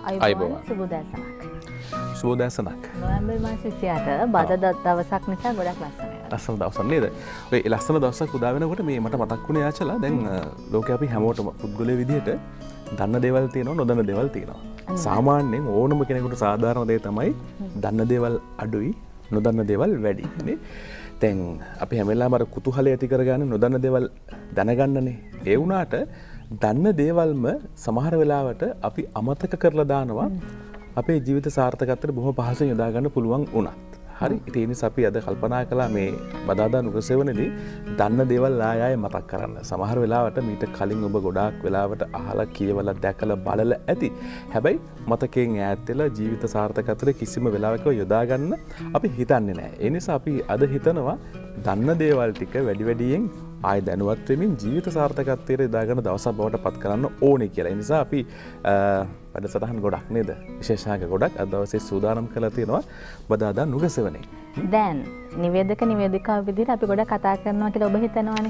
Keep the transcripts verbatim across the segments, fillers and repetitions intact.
අයිබෝවන් සුබ දැසනක්. සුබ දැසනක්. නොවැම්බර් මාස විසිඅට බද දවසක් නිසා ගොඩක් ලස්සනයි. ලස්සන දවසක් නේද? ඔය ලස්සන දවසක් උදා වෙනකොට මේ මට මතක් වුණේ ආචලා දැන් ලෝකේ අපි හැමෝටම පුද්ගලයෙක් විදිහට දන්න දේවල් තියෙනවා නොදන්න දේවල් තියෙනවා. සාමාන්‍යයෙන් ඕනම කෙනෙකුට සාධාරණ දේ තමයි දන්න දේවල් අඩුයි නොදන්න දේවල් වැඩි නේ. දැන් අපි හැම වෙලාවෙම අර කුතුහලය ඇති කරගන්න නොදන්න දේවල් දැනගන්නනේ. ඒ වුණාට දන්න දේවල්ම සමහර වෙලාවට අපි අමතක කරලා දානවා අපේ ජීවිත සාර්ථකත්වයට බොහොම පහසුවෙන් යොදා ගන්න පුළුවන් වුණත්. හරි. ඒ නිසා අපි අද කල්පනා කළා මේ බදාදා නුගසෙවණේදී දන්න දේවල් ආය ආය මතක් කරන්න. සමහර වෙලාවට මීට කලින් ඔබ ගොඩාක් වෙලාවට අහලා කියවලා දැකලා බලලා ඇති. හැබැයි මතකයෙන් ඈත් වෙලා ජීවිත සාර්ථකත්වයට කිසිම වෙලාවක යොදා ගන්න අපි හිතන්නේ නැහැ. ඒ නිසා අපි අද හිතනවා දන්න දේවල් ටික වැඩි වැඩියෙන් ආය දැනුවත් වෙමින් ජීවිත සාර්ථකත්වයට යොදා ගන්න දවසක් බවට පත් කරන්න ඕනේ කියලා. ඒ නිසා අපි වැඩසටහන් ගොඩක් නේද? විශේෂාංග ගොඩක් අද දවසේ සූදානම් කරලා තියෙනවා බදාදා නුගසෙවණේ. දැන් නිවේදක නිවේදිකාව විදිහට අපි ගොඩක් කතා කරනවා කියලා ඔබ හිතනවානේ.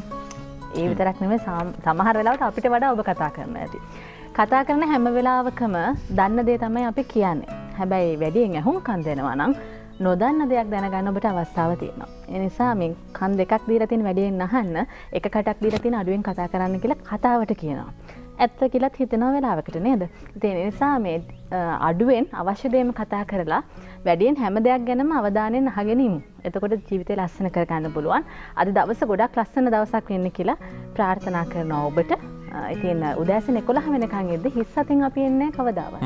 ඒ විතරක් නෙමෙයි සමහර වෙලාවට අපිට වඩා ඔබ කතා කරනවා ඇති. කතා කරන හැම වෙලාවකම දන්න දේ තමයි අපි කියන්නේ. හැබැයි වැඩියෙන් අහුම්කම් දෙනවා නම් නොදන්න දෙයක් දැනගන්න ඔබට අවස්ථාව තියෙනවා. ඒ නිසා මේ කන් දෙකක් දීලා තියෙන වැඩියෙන් අහන්න එක කටක් දීලා තියෙන අඩුවෙන් කතා කරන්න කියලා කතාවට කියනවා. ඇත්ත කියලාත් හිතනවා වෙලාවකට නේද? ඒ නිසා මේ අඩුවෙන් අවශ්‍ය දේම කතා කරලා වැඩියෙන් හැම දෙයක් ගැනම අවධානයෙන් අහගෙන ඉමු. එතකොට ජීවිතේ ලස්සන කරගන්න පුළුවන්. අද දවස ගොඩක් ලස්සන දවසක් වෙන්න කියලා ප්‍රාර්ථනා කරනවා ඔබට. ඉතින් උදෑසන එකොළහ වෙනකන් ඉද්දි හිස් අතින් අපි එන්නේ කවදාවත්.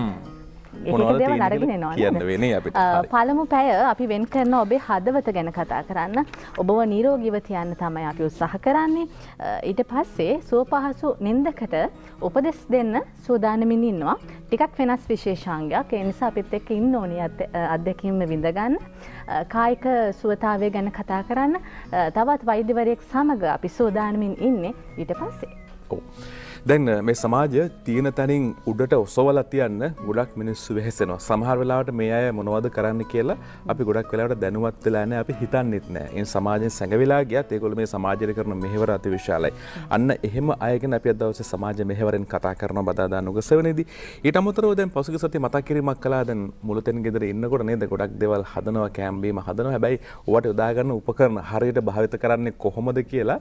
මොනවද තියෙන්නේ පළමු පැය අපි වෙන් කරන ඔබේ හදවත ගැන කතා කරන්න ඔබව නිරෝගීව තියන්න තමයි අපි උත්සාහ කරන්නේ. ඊට පස්සේ සුවපහසු නින්දකට උපදෙස් දෙන්න සූදානමින් ඉන්නවා. ටිකක් වෙනස් විශේෂාංගයක්. ඒ නිසා අපිත් එක්ක ඉන්න ඕනි අත්දැකීම් විඳ ගන්න. කායික සුවතාවය ගැන කතා කරන්න තවත් වෛද්‍යවරයෙක් සමග අපි සූදානමින් ඉන්නේ ඊට පස්සේ. ඔව්. දැන් මේ සමාජය තියෙන තැනින් උඩට ඔසවලා තියන්න ගොඩක් මිනිස්සු වෙහෙසෙනවා. සමහර වෙලාවට මේ අය මොනවද කරන්න කියලා අපි ගොඩක් වෙලාවට දැනුවත් වෙලා නැහැ. අපි හිතන්නෙත් නැහැ. ඒ සමාජයෙන් සැඟවිලා ගියත් ඒගොල්ලෝ මේ සමාජයට කරන මෙහෙවර අති විශාලයි. අන්න එහෙම අය ගැන අපි අද දවසේ සමාජ මෙහෙවරෙන් කතා කරනවා බදාදා නුගසෙවණේදී. ඊට අමතරව දැන් පසුගිය සතියේ මතක් කිරීමක් කළා. දැන් මුළුතැන් ගෙදර ඉන්නකොට නේද ගොඩක් දේවල් හදනවා කැම්බීම හදනවා. හැබැයි ඔවට යොදා ගන්න උපකරණ හරියට භාවිත කරන්නේ කොහොමද කියලා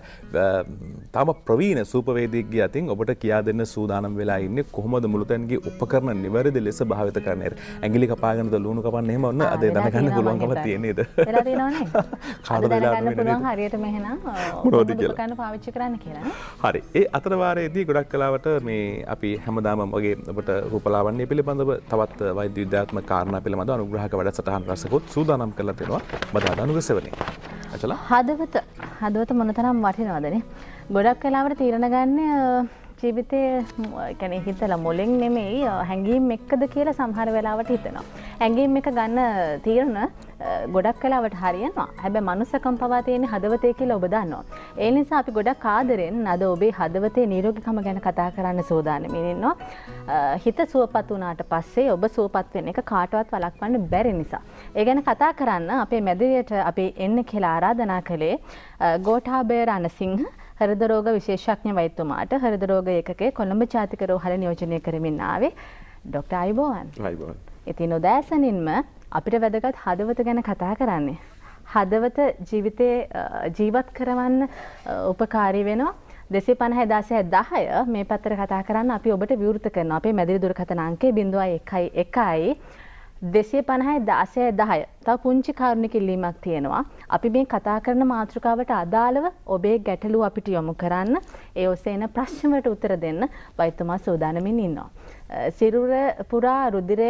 තාම ප්‍රවීණ සූපවේදියෙක්ගේ අතින් ඔබට කියා දෙන්න සූදානම් වෙලා ඉන්නේ කොහොමද මුළුතැන්ගේ උපකරණ නිවැරදි ලෙස භාවිත කරන්නේ. ඇඟිලි කපාගෙනද ලුණු කපන්නේ එහෙම ඔන්න අද දැනගන්න පුළුවන්කම තියෙන නේද? වෙලා තියෙනවනේ. කාටද වෙලා දැනගන්න පුළුවන් හරියට මෙහෙනම් මොනවද කියලා. උපකරණ පාවිච්චි කරන්න කියලා. හරි. ඒ අතර වාරයේදී ගොඩක් කලාවට මේ අපි හැමදාම වගේ ඔබට රූපලාවන්‍ය පිළිබඳව තවත් වෛද්‍ය විද්‍යාත්මක කාරණා පිළිබඳව අනුග්‍රහක වැඩසටහන් රසකුත් සූදානම් කරලා තියෙනවා බදාදා නුගසෙවණේ. අචලා හදවත හදවත මොනතරම් වටිනවදනේ. ගොඩක් කලාවට තීරණ ගන්න ජීවිතේ කියන්නේ හිතලා මොලෙන් නෙමෙයි හැංගීම් එක්කද කියලා සමහර වෙලාවට හිතනවා. හැංගීම් එක ගන්න තීරණ ගොඩක් වෙලාවට හරියනවා. හැබැයි මනුස්සකම් පවා තියෙන හදවතේ කියලා ඔබ දන්නවා. ඒ නිසා අපි ගොඩක් ආදරෙන් අද ඔබේ හදවතේ නිරෝගීකම ගැන කතා කරන්න සූදානම්ින් ඉන්නවා. හිත සුවපත් වුණාට පස්සේ ඔබ සුවපත් වෙන එක කාටවත් වළක්වන්න බැරි නිසා. ඒ ගැන කතා කරන්න අපේ මැදිරියට අපි එන්න කියලා ආරාධනා කළේ ගෝඨාභය රණසිංහ හෘද රෝග විශේෂඥ වෛද්‍යතුමාට හෘද රෝග ඒකකයේ කොළඹ ජාතික රෝහල නියෝජනය කරමින් ආවේ ડોક્ટર අයිබෝවන්. අයිබෝවන්. ඉතින් උදෑසනින්ම අපිට වැදගත් හදවත ගැන කතා කරන්නේ. හදවත ජීවිතේ ජීවත් කරවන්න උපකාරී වෙනවා. දෙසිය පනහ දහය දහය මේ පැත්තට කතා කරන්න අපි ඔබට විවෘත කරනවා. අපේ මැදිරි දුරකථන අංකය zero one one one දෙසිය පනහ දහය දහය. තව පුංචි කාරුණික ඉල්ලීමක් තියෙනවා. අපි මේ කතා කරන මාතෘකාවට අදාළව ඔබේ ගැටලුව අපිට යොමු කරන්න. ඒ ඔස්සේ එන ප්‍රශ්න වලට උත්තර දෙන්න වෛද්‍යතුමා සූදානම්ින් ඉන්නවා. සිරුර පුරා රුධිරය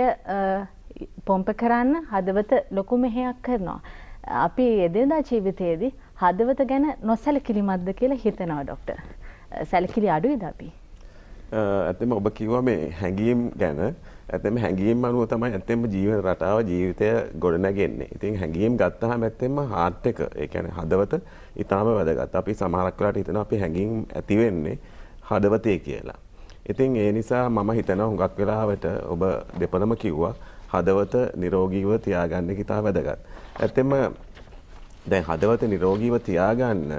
පොම්ප කරන්න හදවත ලොකු මෙහෙයක් කරනවා. අපි එදිනදා ජීවිතයේදී හදවත ගැන නොසැලකිලිමත්ද කියලා හිතනවා ડોක්ටර්. සැලකිලි අඩුයිද අපි? ඇත්තම ඔබ කිව්වා මේ හැඟීම් ගැන. ඇත්තම හැඟීම් අනුව තමයි ඇත්තම ජීවන රටාව ජීවිතය ගොඩනගන්නේ. ඉතින් හැඟීම් ගත්තාම ඇත්තම හાર્ට් එක, ඒ කියන්නේ හදවත ඊටාම වැදගත්. අපි සමහරක් වෙලාවට හිතනවා අපි හැඟීම් ඇති වෙන්නේ හදවතේ කියලා. ඉතින් ඒ නිසා මම හිතනවා හුඟක් වෙලාවට ඔබ දෙපළම කිව්වා හදවත නිරෝගීව තියාගන්න එක ඉතා වැදගත්. ඇත්තම දැන් හදවත නිරෝගීව තියාගන්න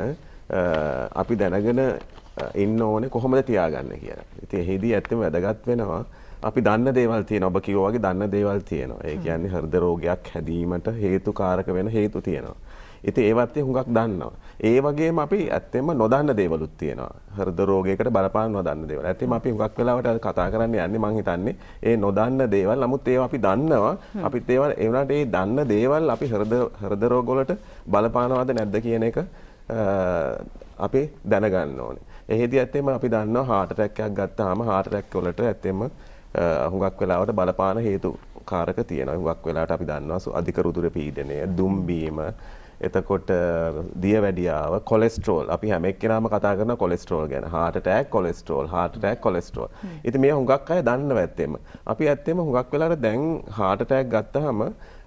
අපි දැනගෙන ඉන්න ඕනේ කොහොමද තියාගන්න කියලා. ඉතින් එහිදී ඇත්තම වැදගත් වෙනවා අපි දන්න දේවල් තියෙනවා. ඔබ කිව්වා වගේ දන්න දේවල් තියෙනවා. ඒ කියන්නේ හෘද රෝගයක් හැදීමට හේතුකාරක වෙන හේතු තියෙනවා. ඉතින් ඒවත් හුඟක් දන්නවා. ඒ වගේම අපි ඇත්තෙන්ම නොදන්න දේවලුත් තියෙනවා. හෘද රෝගයකට බලපාන නොදන්න දේවල්. ඇත්තෙන්ම අපි හුඟක් වෙලාවට කතා කරන්න යන්නේ මං හිතන්නේ ඒ නොදන්න දේවල්. නමුත් ඒවා අපි දන්නවා. අපිත් ඒවා ඒ වුණාට ඒ දන්න දේවල් අපි හෘද හෘද රෝග වලට බලපානවද නැද්ද කියන එක අපි දැනගන්න ඕනේ. එහෙදි ඇත්තෙන්ම අපි දන්නවා heart attack එකක් ගත්තාම heart attack වලට ඇත්තෙන්ම හුඟක් වෙලාවට බලපාන හේතු කාරක තියෙනවා. හුඟක් වෙලාවට අපි දන්නවා අධික රුධිර පීඩනය, දුම්බීම, එතකොට දියවැඩියාව, කොලෙස්ටරෝල්. අපි හැම එක්කෙනාම කතා කරන කොලෙස්ටරෝල් ගැන. heart attack cholesterol, heart attack cholesterol. ඉතින් මේ හුඟක් අය දන්නව ඇත්තෙම. අපි ඇත්තෙම හුඟක් වෙලාවට දැන් heart attack ගත්තාම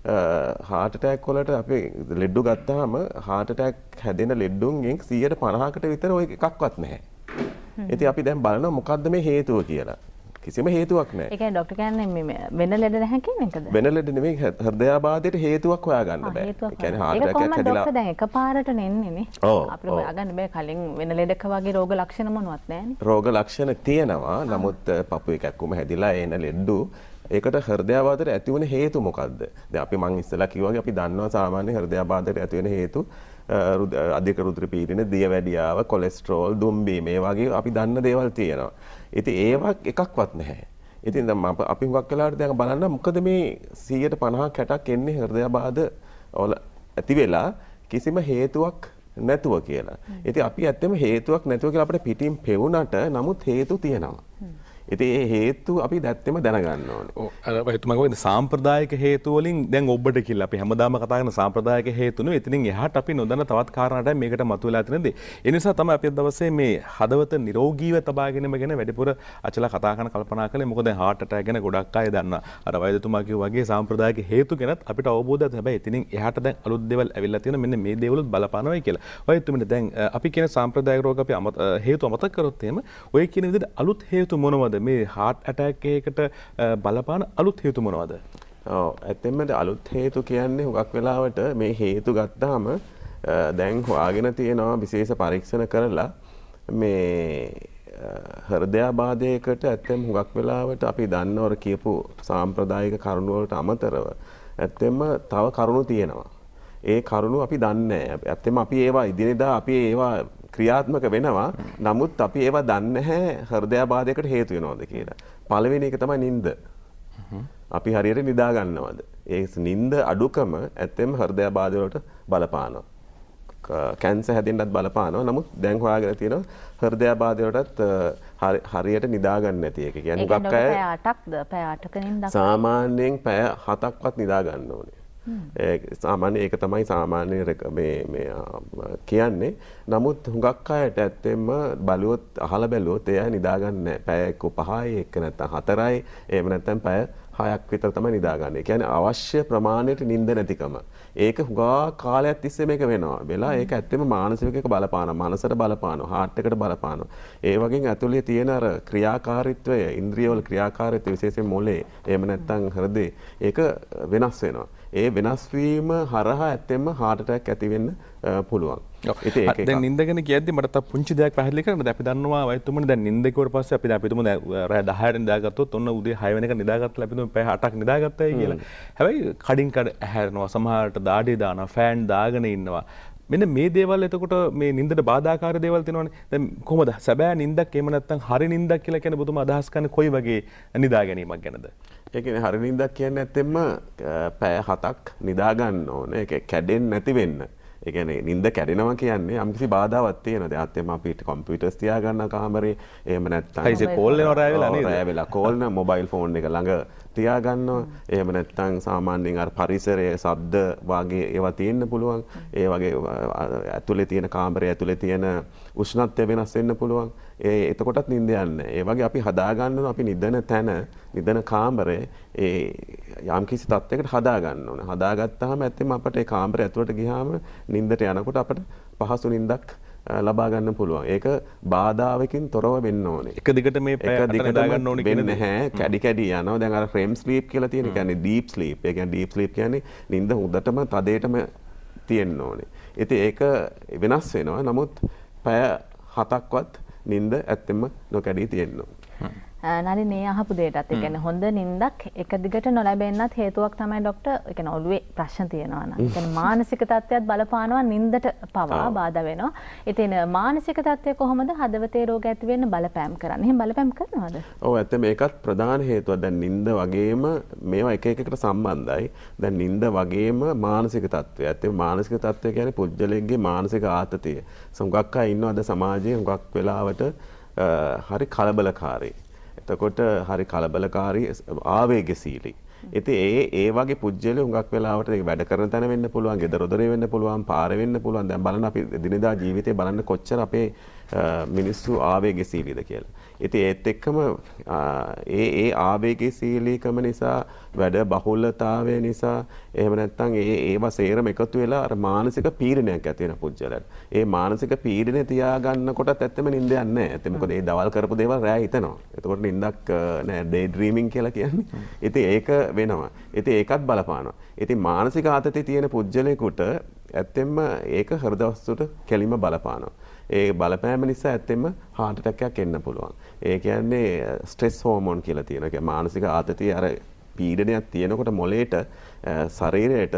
heart attack වලට අපි ලෙඩු ගත්තාම heart attack හැදෙන ලෙඩුන්ගෙන් සියයට පනහකට විතර ඔය එකක්වත් නැහැ. ඉතින් අපි දැන් බලනවා මොකද්ද මේ හේතුව කියලා. කිසිම හේතුවක් නැහැ. ඒ කියන්නේ ડોක්ටර් කියන්නේ මේ වෙන ලෙඩ නැහැ කියන එකද? වෙන ලෙඩ නෙමෙයි හෘදයාබාධයට හේතුවක් හොයාගන්න බෑ. ඒ කියන්නේ heart attack එකක් හැදිලා ඒක දැන් එකපාරට නෙන්නේ නේ. අපිට හොයාගන්න බෑ කලින් වෙන ලෙඩක වගේ රෝග ලක්ෂණ මොනවත් නැහැනේ. රෝග ලක්ෂණ තියෙනවා. නමුත් පපුවේ කැක්කුම හැදිලා එන ලෙඩු ඒකට හෘදයාබාධයට ඇති වෙන හේතු මොකද්ද? දැන් අපි මං ඉස්සෙල්ලා කිව්වා වගේ අපි දන්නවා සාමාන්‍ය හෘදයාබාධයට ඇති වෙන හේතු අධික රුධිර පීඩන, දියවැඩියාව, කොලෙස්ටරෝල්, දුම්බීම මේ වගේ අපි දන්න දේවල් තියෙනවා. ඉතින් ඒවා එකක්වත් නැහැ. ඉතින් දැන් අපි හුඟක් වෙලාවට දැන් බලන්න මොකද මේ සියයට පනහක් හැටක් එන්නේ හෘදයාබාධ වල ඇති වෙලා කිසිම හේතුවක් නැතුව කියලා. ඉතින් අපි ඇත්තම හේතුවක් නැතුව කියලා අපිට පිටින් පෙවුනට නමුත් හේතු තියෙනවා. ඉතින් ඒ හේතු අපි දැත්තෙම දැනගන්න ඕනේ. ඔව් අර ඔයතුමා කිව්වා සාම්ප්‍රදායික හේතු වලින් දැන් ඔබට කියලා අපි හැමදාම කතා කරන සාම්ප්‍රදායික හේතු නෙවෙයි. එතනින් එහාට අපි නොදන්න තවත් කාරණාටයි මේකට මතුවලා තියෙන දේ. ඒ නිසා තමයි අපි දවසේ මේ හදවත නිරෝගීව තබා ගැනීම ගැන වැඩිපුර අචලා කතා කරන කල්පනා කළේ. මොකද දැන් heart attack ගැන ගොඩක් අය දන්නවා. අර වෛද්‍යතුමා කිව්වා වගේ සාම්ප්‍රදායික හේතු ගැනත් අපිට අවබෝධයක් හැබැයි එතනින් එහාට දැන් අලුත් දේවල් ඇවිල්ලා තියෙන මෙන්න මේ දේවලුත් බලපානවායි කියලා. වෛද්‍යතුමනි දැන් අපි කියන සාම්ප්‍රදායික රෝග අපි හේතු අමතක කරොත් එහෙම ඔය කියන විදිහට අලුත් හේතු මොනවද? මේ heart attack එකකට බලපාන අලුත් හේතු මොනවද? ඔව් ඇත්තෙන්ම අලුත් හේතු කියන්නේ හුඟක් වෙලාවට මේ හේතු ගත්තාම දැන් හොයාගෙන තියෙනවා විශේෂ පරීක්ෂණ කරලා මේ හෘදයාබාධයකට ඇත්තෙන්ම හුඟක් වෙලාවට අපි දන්නවර කියපු සාම්ප්‍රදායික කරුණු වලට අමතරව ඇත්තෙන්ම තව කරුණු තියෙනවා. ඒ කරුණු අපි දන්නේ නැහැ. ඇත්තෙන්ම අපි ඒවා ඉදිරියදා අපි ඒවා ක්‍රියාත්මක වෙනවා. නමුත් අපි ඒවා දන්නේ නැහැ හෘදයාබාධයකට හේතු වෙනවද කියලා. පළවෙනි එක තමයි නිින්ද. අපි හරියට නිදා ගන්නවද? ඒ නිින්ද අඩුකම ඇත්තෙන්ම හෘදයාබාධ වලට බලපානවා. කැන්සර් හැදෙන්නත් බලපානවා. නමුත් දැන් හොයාගෙන තියෙනවා හෘදයාබාධ වලටත් හරියට නිදා ගන්න නැති එක. කියන්නේ හුඟක් අය පැය අටක්ද පැය අටක නිින්දක් සාමාන්‍යයෙන් පැය හතක්වත් නිදා ගන්න ඕනේ. ඒ සාමාන්‍ය ඒක තමයි සාමාන්‍ය මේ මේ කියන්නේ. නමුත් හුඟක් අයට ඇත්තෙන්ම බලුවොත් අහලා බැලුවොත් එයා නිදා ගන්න නැහැ. පැය එක පහයි එක්ක නැත්නම් හතරයි එහෙම නැත්නම් පැය හයක් විතර තමයි නිදා ගන්න. ඒ කියන්නේ අවශ්‍ය ප්‍රමාණයට නිින්ද නැතිකම. ඒක හුඟා කාලයක් තිස්සේ මේක වෙනවා. වෙලා ඒක ඇත්තෙම මානසික එක බලපානවා. මනසට බලපානවා. heart එකට බලපානවා. ඒ වගේ ඇතුලේ තියෙන අර ක්‍රියාකාරීත්වය, ඉන්ද්‍රියවල ක්‍රියාකාරීත්වය විශේෂයෙන් මොලේ එහෙම නැත්නම් හෘදේ ඒක වෙනස් වෙනවා. ඒ වෙනස් වීම හරහා ඇත්තෙන්ම heart attack ඇති වෙන්න පුළුවන්. ඉතින් ඒක දැන් නිින්ද ගැන කියද්දි මට තව පුංචි දෙයක් පැහැදිලි කරන්න. දැන් අපි දන්නවා වෛද්‍යතුමනි දැන් නිින්ද කිව්වට පස්සේ අපි දැන් අපි තුමු රෑ දහයට නිදාගත්තොත් ඔන්න උදේ හය වෙනකන් නිදාගත්තා අපි තුමු පැය අටක් නිදාගත්තයි කියලා. හැබැයි කඩින් කඩ ඇහැරෙනවා, සමහරට දාඩිය දානවා, ෆෑන් දාගෙන ඉන්නවා. මෙන්න මේ දේවල් එතකොට මේ නිින්දට බාධාකාරී දේවල් තියෙනවනේ. දැන් කොහොමද සැබෑ නිින්දක් එහෙම නැත්නම් හරි නිින්දක් කියලා කියන්නේ ඔබතුමා අදහස් කරන්නේ කොයි වගේ නිදා ගැනීමක් ගැනද? ඒ කියන්නේ හරි නිින්දක් කියන්නේ නැත්තෙම පැය හතක් නිදා ගන්න ඕනේ. ඒක කැඩෙන්නේ නැති වෙන්න. ඒ කියන්නේ නිින්ද කැඩෙනවා කියන්නේ යම්කිසි බාධාවක් තියෙනවා. දැන් අත්‍යම අපිට කම්පියුටර්ස් තියාගන්න කාමරේ එහෙම නැත්නම් හයිසේ කෝල් වෙනවා රෑ වෙලා නේද? රෑ වෙලා කෝල් න මොබයිල් ෆෝන් එක ළඟ තියාගන්නවා. එහෙම නැත්නම් සාමාන්‍යයෙන් අර පරිසරයේ ශබ්ද වගේ ඒවා තියෙන්න පුළුවන්. ඒ වගේ ඇතුලේ තියෙන කාමරය ඇතුලේ තියෙන උෂ්ණත්වය වෙනස් වෙන්න පුළුවන්. ඒ එතකොටත් නිින්ද යන්නේ. ඒ වගේ අපි හදා ගන්න අපි නිදන තැන, නිදන කාමරේ ඒ යම්කිසි තත්යකට හදා ගන්න ඕනේ. හදාගත්තාම ඇත්තම අපිට ඒ කාමරය ඇතුලට ගියාම නිින්දට යනකොට අපිට පහසු නිින්දක් ලබා ගන්න පුළුවන්. ඒක බාධාවකින් තොරව වෙන්න ඕනේ. එක දිගට මේ පැය අට නිදා ගන්න ඕනේ කියන්නේ නැහැ. කැඩි කැඩි යනවා. දැන් අර REM sleep කියලා තියෙන. ඒ කියන්නේ deep sleep. ඒ කියන්නේ deep sleep කියන්නේ නිින්ද හොඳටම තදේටම තියෙන්න ඕනේ. ඉතින් ඒක වෙනස් වෙනවා. නමුත් පැය හතක්වත් නිින්ද ඇත්තෙම නොකැඩී තියෙන්න ඕනේ. නලින් මේ අහපු දෙයටත් ඒ කියන්නේ හොඳ නිින්දක් එක දිගට නොලැබෙන්නත් හේතුවක් තමයි ડોක්ටර් ඒ කියන්නේ ඔළුවේ ප්‍රශ්න තියෙනවා නම්. ඒ කියන්නේ මානසික තත්ත්වයක් බලපානවා නිින්දට පවා බාධා වෙනවා. ඉතින් මානසික තත්ත්වය කොහොමද හදවතේ රෝග ඇති වෙන්න බලපෑම් කරන්නේ? එහෙනම් බලපෑම් කරනවද? ඔව් ඇත්තම ඒකත් ප්‍රධාන හේතුවක්. දැන් නිින්ද වගේම මේවා එක එකකට සම්බන්ධයි. දැන් නිින්ද වගේම මානසික තත්ත්වය. ඇත්තම මානසික තත්ත්වය කියන්නේ පුද්ගලයෙක්ගේ මානසික ආතතිය. සුඟක් අය ඉන්නවා අද සමාජයේ හුඟක් වෙලාවට හරි කලබලකාරී. එතකොට හරි කලබලකාරී ආවේගශීලී. ඉතින් ඒ ඒ වගේ පුජ්‍යලේ හුඟක් වෙලාවට ඒක වැඩ කරන තැන වෙන්න පුළුවන්, ගෙදර දොරේ වෙන්න පුළුවන්, පාරේ වෙන්න පුළුවන්. දැන් බලන්න අපි දිනදා ජීවිතේ බලන්න කොච්චර අපේ මිනිස්සු ආවේගශීලීද කියලා. ඉතින් ඒත් එක්කම ඒ ඒ ආවේගශීලීකම නිසා වැඩ බහුලතාවය නිසා එහෙම නැත්නම් ඒ ඒවා සේරම එකතු වෙලා අර මානසික පීඩනයක් ඇති වෙන පුජ්‍යලට. ඒ මානසික පීඩනේ තියාගන්නකොටත් ඇත්තම නිින්ද යන්නේ නැහැ. ඇත්ත මොකද ඒ දවල් කරපු දේවල් රෑ හිතනවා. එතකොට නිින්දක් නෑ ඩේ ඩ්‍රීමින් කියලා කියන්නේ. ඉතින් ඒක වෙනවා. ඉතින් ඒකත් බලපානවා. ඉතින් මානසික ආතතිය තියෙන පුජ්‍යලයකට ඇත්තෙන්ම ඒක හෘද වස්තුවට කෙලින්ම බලපානවා. ඒ බලපෑම නිසා ඇත්තෙන්ම heart attack එකක් එන්න පුළුවන්. ඒ කියන්නේ ස්ට්‍රෙස් හෝමෝන් කියලා තියෙනවා. ඒ කියන්නේ මානසික ආතතිය අර පීඩනයක් තියෙනකොට මොළයට ශරීරයට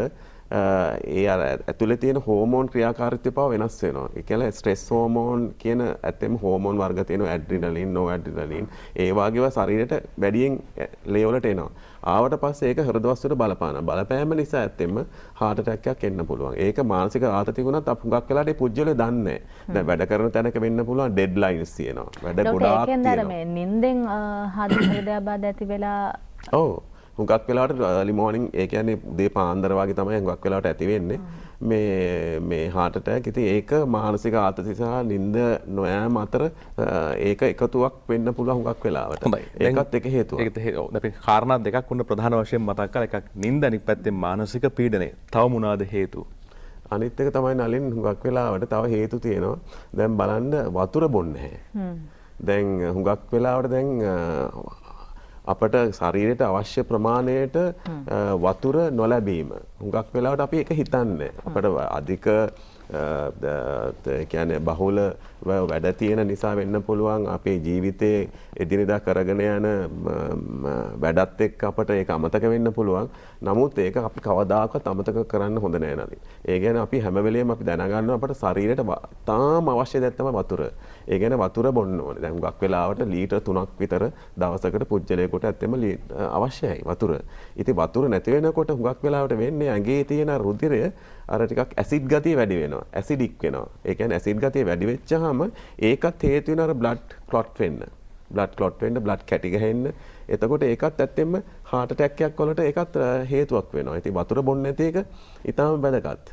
ඒ අර ඇතුලේ තියෙන හෝමෝන් ක්‍රියාකාරීත්වය පව වෙනස් වෙනවා. ඒ කියන්නේ ස්ට්‍රෙස් හෝමෝන් කියන ඇත්තෙම හෝමෝන් වර්ග තියෙනවා ඇඩ්‍රිනලින්, නෝ ඇඩ්‍රිනලින්. ඒ වගේව ශරීරයට වැඩියෙන් ලේවලට එනවා. ආවට පස්සේ ඒක හෘද වස්තුවට බලපානවා. බලපෑම නිසා ඇත්තෙම heart attack එකක් එන්න පුළුවන්. ඒක මානසික ආතතිය වුණත් අප හුඟක් වෙලාට ඒ පුජ්‍යලේ දන්නේ නැහැ. දැන් වැඩ කරන තැනක වෙන්න පුළුවන් ඩෙඩ්ලයින්ස් තියෙනවා. වැඩ ගොඩාක් තියෙනවා. ඒකෙන්ද මේ නිින්දෙන් හෘදයාබාධ ඇති වෙලා ඔව් හුඟක් වෙලාවට early morning ඒ කියන්නේ උදේ පාන්දර වගේ තමයි හුඟක් වෙලාවට ඇති වෙන්නේ මේ මේ heart attack. ඉතින් ඒක මානසික ආතතිය සහ නිින්ද නොයෑම අතර ඒක එකතුවක් වෙන්න පුළුවන් හුඟක් වෙලාවට. ඒකත් එක හේතුවක්. ඒකත් ඔව් අපි කාරණා දෙකක් උන්න ප්‍රධාන වශයෙන් මතක් කරලා එකක් නිින්ද අනිත් පැත්තෙන් මානසික පීඩනය. තව මොනවාද හේතු? අනිත් එක තමයි නලින් හුඟක් වෙලාවට තව හේතු තියෙනවා. දැන් බලන්න වතුර බොන්නේ නැහැ. දැන් හුඟක් වෙලාවට දැන් අපට ශරීරයට අවශ්‍ය ප්‍රමාණයට වතුර නොලැබීම. හුඟක් වෙලාවට අපි ඒක හිතන්නේ. අපට අධික කියන්නේ බහුල වැඩ තියෙන නිසා වෙන්න පුළුවන් අපේ ජීවිතයේ එදිනෙදා කරගෙන යන වැඩත් එක්ක අපට ඒක අමතක වෙන්න පුළුවන්. නමුත් ඒක අපි කවදාකවත් අමතක කරන්න හොඳ නෑ නේද? ඒ කියන්නේ අපි හැම වෙලෙම අපි දැනගන්නවා අපට ශරීරයට තාම අවශ්‍ය දේ තමයි වතුර. ඒ කියන්නේ වතුර බොන්න ඕනේ. දැන් හුඟක් වෙලාවට ලීටර් තුනක් විතර දවසකට පුජ්‍යලයකට ඇත්තම අවශ්‍යයි වතුර. ඉතින් වතුර නැති වෙනකොට හුඟක් වෙලාවට වෙන්නේ ඇඟේ තියෙන රුධිරය අර ටිකක් ඇසිඩ් ගතිය වැඩි වෙනවා. ඇසිඩික් වෙනවා. ඒ කියන්නේ ඇසිඩ් ගතිය වැඩි වෙච්චාම ඒකත් හේතු වෙන අර බ්ලඩ් ක්ලොට් වෙන්න. බ්ලඩ් ක්ලොට් වෙන්න, බ්ලඩ් කැටි ගහන්න. එතකොට ඒකත් ඇත්තෙන්ම heart attack එකක් වලට ඒකත් හේතුවක් වෙනවා. ඉතින් වතුර බොන්නේ නැති එක ඊටාම වැදගත්.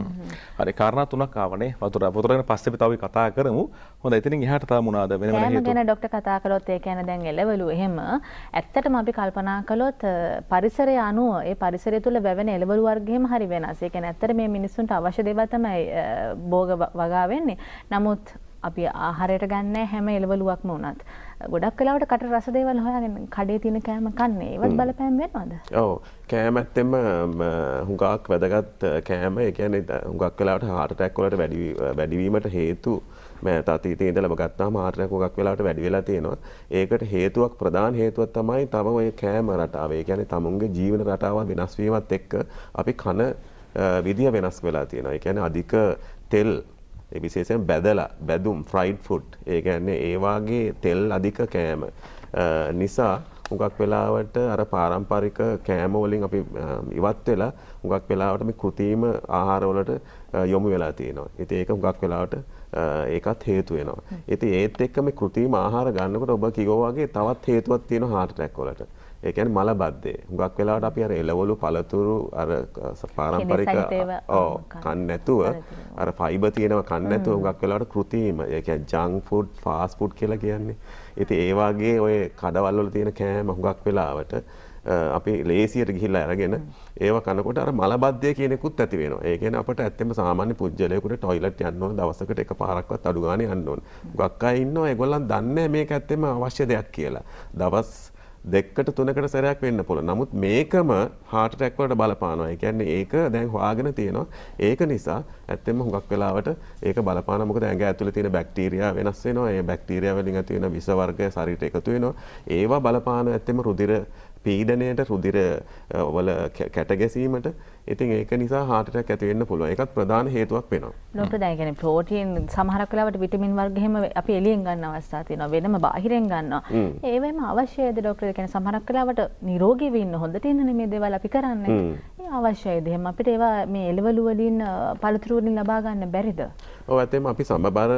හරි කාරණා තුනක් ආවනේ. වතුර වතුර ගැන පස්සේ අපි තව කතා කරමු. හොඳයි එතනින් එහාට තව මොනවාද වෙන වෙන හේතු? ගැන ડોක්ටර් කතා කළොත් ඒ කියන්නේ දැන් එළවලු එහෙම ඇත්තටම අපි කල්පනා කළොත් පරිසරය අනුව ඒ පරිසරය තුල වැවෙන එළවලු වර්ගෙම හරි වෙනස්. ඒ කියන්නේ ඇත්තට මේ මිනිස්සුන්ට අවශ්‍ය දේවල් තමයි භෝග වගා වෙන්නේ. නමුත් අපි ආහාරයට ගන්න හැම එළවලුවක්ම උනත් ගොඩක් වෙලාවට කට රස දේවල් හොයාගෙන කඩේ තියෙන කෑම කන්නේ ඒවත් බලපෑම් වෙනවද? ඔව් කෑම ඇත්තෙම හුඟක් වැදගත් කෑම. ඒ කියන්නේ හුඟක් වෙලාවට heart attack වලට වැඩි වැඩිවීමට හේතු මම තාතීතේ ඉඳලා ගත්තාම heart attack හුඟක් වෙලාවට වැඩි වෙලා තියෙනවා. ඒකට හේතුවක් ප්‍රධාන හේතුවක් තමයි තව ඔය කෑම රටාව. ඒ කියන්නේ තමුන්ගේ ජීවන රටාව වෙනස් වීමත් එක්ක අපි කන විදිය වෙනස් වෙලා තියෙනවා. ඒ කියන්නේ අධික තෙල් ඒ විශේෂයෙන් බැදලා බැදුම් ෆ්‍රයිඩ් ෆුඩ් ඒ කියන්නේ ඒ වාගේ තෙල් අධික කෑම නිසා හුඟක් වෙලාවට අර පාරම්පරික කෑම වලින් අපි ඉවත් වෙලා හුඟක් වෙලාවට මේ කෘත්‍රිම ආහාර වලට යොමු වෙලා තියෙනවා. ඉතින් ඒක හුඟක් වෙලාවට ඒකත් හේතු වෙනවා. ඉතින් ඒත් එක්ක මේ කෘත්‍රිම ආහාර ගන්නකොට ඔබ කිව්වා වගේ තවත් හේතුවක් තියෙනවා heart attack වලට. ඒ කියන්නේ මලබද්ධය. හුඟක් වෙලාවට අපි අර එළවලු පළතුරු අර පාරම්පරික ඔව් කන්න නැතුව අර ෆයිබර් තියෙනවා කන්න නැතුව හුඟක් වෙලාවට කෘත්‍රිම ඒ කියන්නේ ජංක් ෆුඩ්, ෆාස්ට් ෆුඩ් කියලා කියන්නේ. ඉතින් ඒ වගේ ඔය කඩවල් වල තියෙන කෑම හුඟක් වෙලාවට අපි ලේසියට ගිහිල්ලා අරගෙන ඒව කනකොට අර මලබද්ධය කියන එකකුත් ඇති වෙනවා. ඒ කියන්නේ අපිට ඇත්තෙම සාමාන්‍ය පුජ්‍යලයකට টয়ලට් යන්න ඕන දවසකට එක පාරක්වත් අඩු ගානේ යන්න ඕන. හුඟක් අය ඉන්නවා ඒගොල්ලන් දන්නේ මේක ඇත්තෙම අවශ්‍ය දෙයක් කියලා. දවස් දෙකකට තුනකට සැරයක් වෙන්න පුළුවන්. නමුත් මේකම heart attack වලට බලපානවා. ඒ කියන්නේ ඒක දැන් හොයාගෙන තියෙනවා. ඒක නිසා ඇත්තෙන්ම හුඟක් වෙලාවට ඒක බලපානවා. මොකද ඇඟ ඇතුලේ තියෙන බැක්ටීරියා වෙනස් වෙනවා. ඒ බැක්ටීරියා වලින් ඇති වෙන විස වර්ග ශරීරයට එකතු වෙනවා. ඒවා බලපාන ඇත්තෙන්ම රුධිර පීඩනයට රුධිර වල කැට ගැසීමට ඉතින් ඒක නිසා heart attack ඇති වෙන්න පුළුවන්. ඒකත් ප්‍රධාන හේතුවක් වෙනවා. ડોක්ටර් දැන් කියන්නේ ප්‍රෝටීන් සමහරක් වෙලාවට විටමින් වර්ග එහෙම අපි එළියෙන් ගන්න අවස්ථා තියෙනවා. වෙනම බාහිරෙන් ගන්නවා. ඒ වෙම අවශ්‍යයිද ડોක්ටර්? කියන්නේ සමහරක් වෙලාවට නිරෝගීව ඉන්න හොඳට ඉන්නනේ මේ දේවල් අපි කරන්නේ. ඒ අවශ්‍යයිද? එහෙම අපිට ඒවා මේ එළවලු වලින් පළතුරු වලින් ලබා ගන්න බැරිද? ඔව් ඇත්තෙන්ම අපි සමබර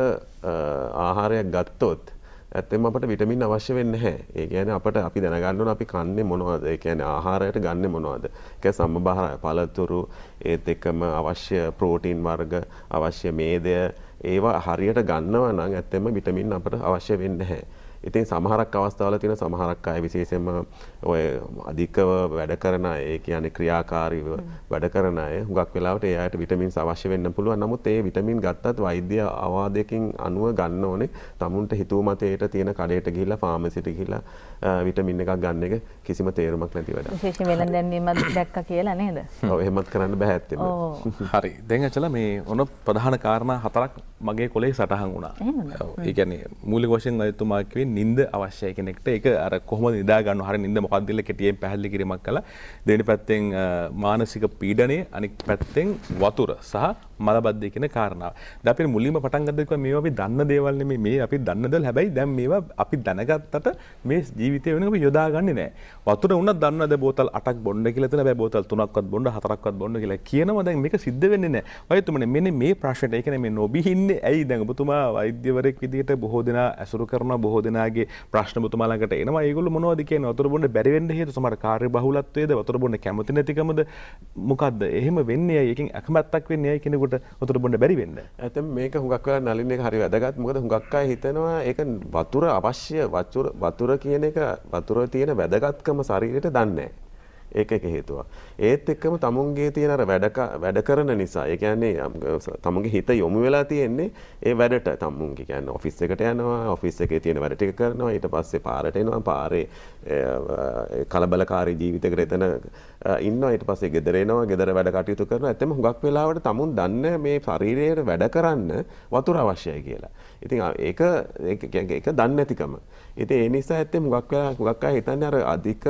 ආහාරයක් ගත්තොත් ඇත්තෙන්ම අපට විටමින් අවශ්‍ය වෙන්නේ නැහැ. ඒ කියන්නේ අපට අපි දැනගන්න ඕන අපි කන්නේ මොනවද? ඒ කියන්නේ ආහාරයට ගන්නෙ මොනවද? ඒක සමබර පළතුරු ඒත් එක්කම අවශ්‍ය ප්‍රෝටීන් වර්ග, අවශ්‍ය මේදය ඒවා හරියට ගන්නවා නම් ඇත්තෙන්ම විටමින් අපට අවශ්‍ය වෙන්නේ නැහැ. ඉතින් සමහරක් අවස්ථාවල තියෙන සමහරක් අය විශේෂයෙන්ම ඔය අධිකව වැඩ කරන අය, ඒ කියන්නේ ක්‍රියාකාරීව වැඩ කරන අය හුඟක් වෙලාවට ඒ අයට විටමින්ස් අවශ්‍ය වෙන්න පුළුවන්. නමුත් ඒ විටමින් ගත්තත් වෛද්‍ය අවවාදයකින් අනුව ගන්න ඕනේ. තමුන්ට හිතුව මතයට තියෙන කඩේට ගිහිල්ලා ෆාමසියට ගිහිල්ලා විටමින් එකක් ගන්න එක කිසිම තේරුමක් නැති වැඩක්. විශේෂයෙන් වෙලෙන් දැන්වීමක් දැක්කා කියලා නේද? ඔව් එහෙමත් කරන්න බෑ ඇත්තෙම. හරි. දැන් ඇචලා මේ ඔන ප්‍රධාන කාරණා හතරක් මගේ කොලේ සටහන් වුණා. ඔව්. ඒ කියන්නේ මූලික වශයෙන් ඔයතුමා කිව්වේ නිින්ද අවශ්‍යයි කෙනෙක්ට. ඒක අර කොහොමද නිදා ගන්න හරිය නිින්ද මොකක්ද කියලා කෙටියෙන් පැහැදිලි කිරීමක් කළා. දෙවෙනි පැත්තෙන් මානසික පීඩනය, අනිත් පැත්තෙන් වතුර සහ මලබද්ධය කියන කාරණාව. දැන් අපි මුලින්ම පටන් ගත්තද මේවා අපි දන්න දේවල් නෙමෙයි. මේ අපි දන්න දේවල්. හැබැයි දැන් මේවා අපි දැනගත්තට මේ ජීවිතේ වෙනකම් අපි යොදාගන්නේ නැහැ. වතුර උනත් දන්නවද බෝතල් අටක් බොන්න කියලා තියෙන. හැබැයි බෝතල් තුනක්වත් බොන්න, හතරක්වත් බොන්න කියලා කියනවා. දැන් මේක සිද්ධ වෙන්නේ නැහැ. ඔයතුමනේ මෙන්න මේ ප්‍රශ්නෙට ඒ කියන්නේ මේ නොබිහින්නේ ඇයි? දැන් ඔබතුමා වෛද්‍යවරයෙක් විදිහට බොහෝ දෙනා ඇසුරු කරනවා. බොහෝ දෙනාගේ ප්‍රශ්න ඔබතුමා ළඟට එනවා. ඒගොල්ලෝ මොනවද කියන්නේ? වතුර බොන්න බැරි වෙන්න හේතු සමහර කාර්ය බහුලත්වයේද? වතුර බොන්න කැමති නැතිකමද? මොකද්ද? එහෙම වෙන්නේ ඇයි? එකකින් අකමැත්තක් වෙන්නේ ඇයි කෙනෙකුට වතුර බොන්න බැරි වෙන්න? ඇත්තම මේක හුඟක් වෙලා නලින් එක හරි වැදගත්. මොකද හුඟක් අය හිතනවා ඒක වතුර අවශ්‍ය වතුර වතුර කියන එක වතුර තියෙන වැදගත්කම ශරීරයට දන්නේ නැහැ. ඒක එක හේතුවක්. ඒත් එක්කම තමුන්ගේ තියෙන අර වැඩ වැඩ කරන නිසා, ඒ කියන්නේ තමුන්ගේ හිත යොමු වෙලා තියෙන්නේ ඒ වැඩට. තමුන්ගේ කියන්නේ ඔෆිස් එකට යනවා, ඔෆිස් එකේ තියෙන වැඩ ටික කරනවා, ඊට පස්සේ පාරට එනවා, පාරේ කලබලකාරී ජීවිතයකට එතන ඉන්නවා, ඊට පස්සේ ගෙදර එනවා, ගෙදර වැඩ කටයුතු කරනවා. ඇත්තම හුඟක් වෙලාවට තමුන් දන්නේ මේ ශරීරයට වැඩ කරන්න වතුර අවශ්‍යයි කියලා. ඉතින් ඒක ඒක ඒක දන්නේ නැතිකම. ඉතින් ඒ නිසා ඇත්තම හුඟක් වෙලා හුඟක් අය හිතන්නේ අර අධික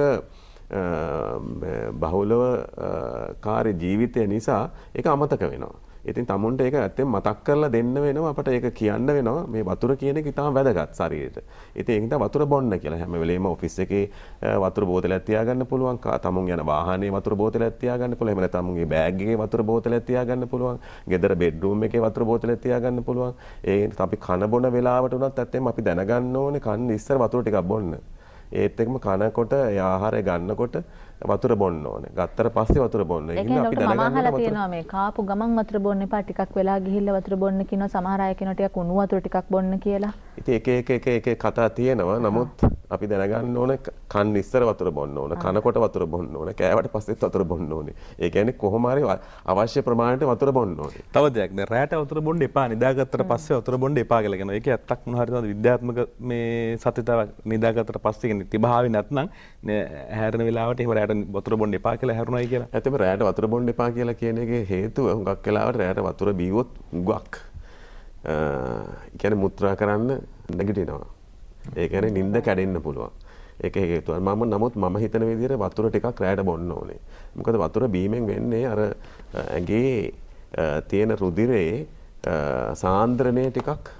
බහුලව කාර්ය ජීවිතය නිසා ඒක අමතක වෙනවා. ඉතින් තමුන්ට ඒක ඇත්තෙන් මතක් කරලා දෙන්න වෙනවා, අපට ඒක කියන්න වෙනවා මේ වතුර කියන එක ඉතාම වැදගත් ශරීරයට. ඉතින් ඒක නිසා වතුර බොන්න කියලා හැම වෙලේම ඔෆිස් එකේ වතුර බෝතලයක් තියාගන්න පුළුවන්, තමුන් යන වාහනේ වතුර බෝතලයක් තියාගන්න පුළුවන්, එහෙම නැත්නම් තමුන්ගේ බෑග් එකේ වතුර බෝතලයක් තියාගන්න පුළුවන්, ගෙදර බෙඩ්රූම් එකේ වතුර බෝතලයක් තියාගන්න පුළුවන්. ඒ අපි කන බොන වෙලාවට උනත් ඇත්තෙන් අපි දැනගන්න ඕනේ කන්න ඉස්සර වතුර ටිකක් බොන්න. ඒත් එක්කම කනකොට ඒ ආහාරය ගන්නකොට වතුර බොන්න ඕනේ. ගත්තට පස්සේ වතුර බොන්න. ඒ කියන්නේ අපි දැනගන්න තියෙනවා මේ කාපු ගමන් වතුර බොන්න එපා, ටිකක් වෙලා ගිහිල්ලා වතුර බොන්න කියනවා. සමහර අය කියනවා ටිකක් උණු වතුර ටිකක් බොන්න කියලා. ඉතින් එක එක එක එක කතා තියෙනවා. නමුත් අපි දැනගන්න ඕනේ කන්න ඉස්සර වතුර බොන්න ඕනේ. කනකොට වතුර බොන්න ඕනේ. කෑවට පස්සෙත් වතුර බොන්න ඕනේ. ඒ කියන්නේ කොහොම හරි අවශ්‍ය ප්‍රමාණයට වතුර බොන්න ඕනේ. තව දෙයක් දැන් රැට වතුර බොන්න එපා, නිදාගත්තට පස්සේ වතුර බොන්න එපා කියලා කියනවා. ඒකේ ඇත්තක් මොන හරි තමයි විද්‍යාත්මක මේ සත්‍යතාවක්. නිදාගත්තට පස්සේ කියන්නේ තිබහාවේ නැත්නම් හැරෙන වෙලාවට එහෙම රැට වතුර බොන්න එපා කියලා හැරුණායි කියලා. ඇත්තම රැට වතුර බොන්න එපා කියලා කියන එකේ හේතුව හුඟක් වෙලාවට රැට වතුර බීවොත් උගක් ඒ කියන්නේ මුත්‍රා කරන්න නැගිටිනවා. ඒ කියන්නේ නිින්ද කැඩෙන්න පුළුවන්. ඒක හේතුව. මම නමුත් මම හිතන විදිහට වතුර ටිකක් රැට බොන්න ඕනේ. මොකද වතුර බීමෙන් වෙන්නේ අර ඇඟේ තියෙන රුධිරයේ සාන්ද්‍රණය ටිකක්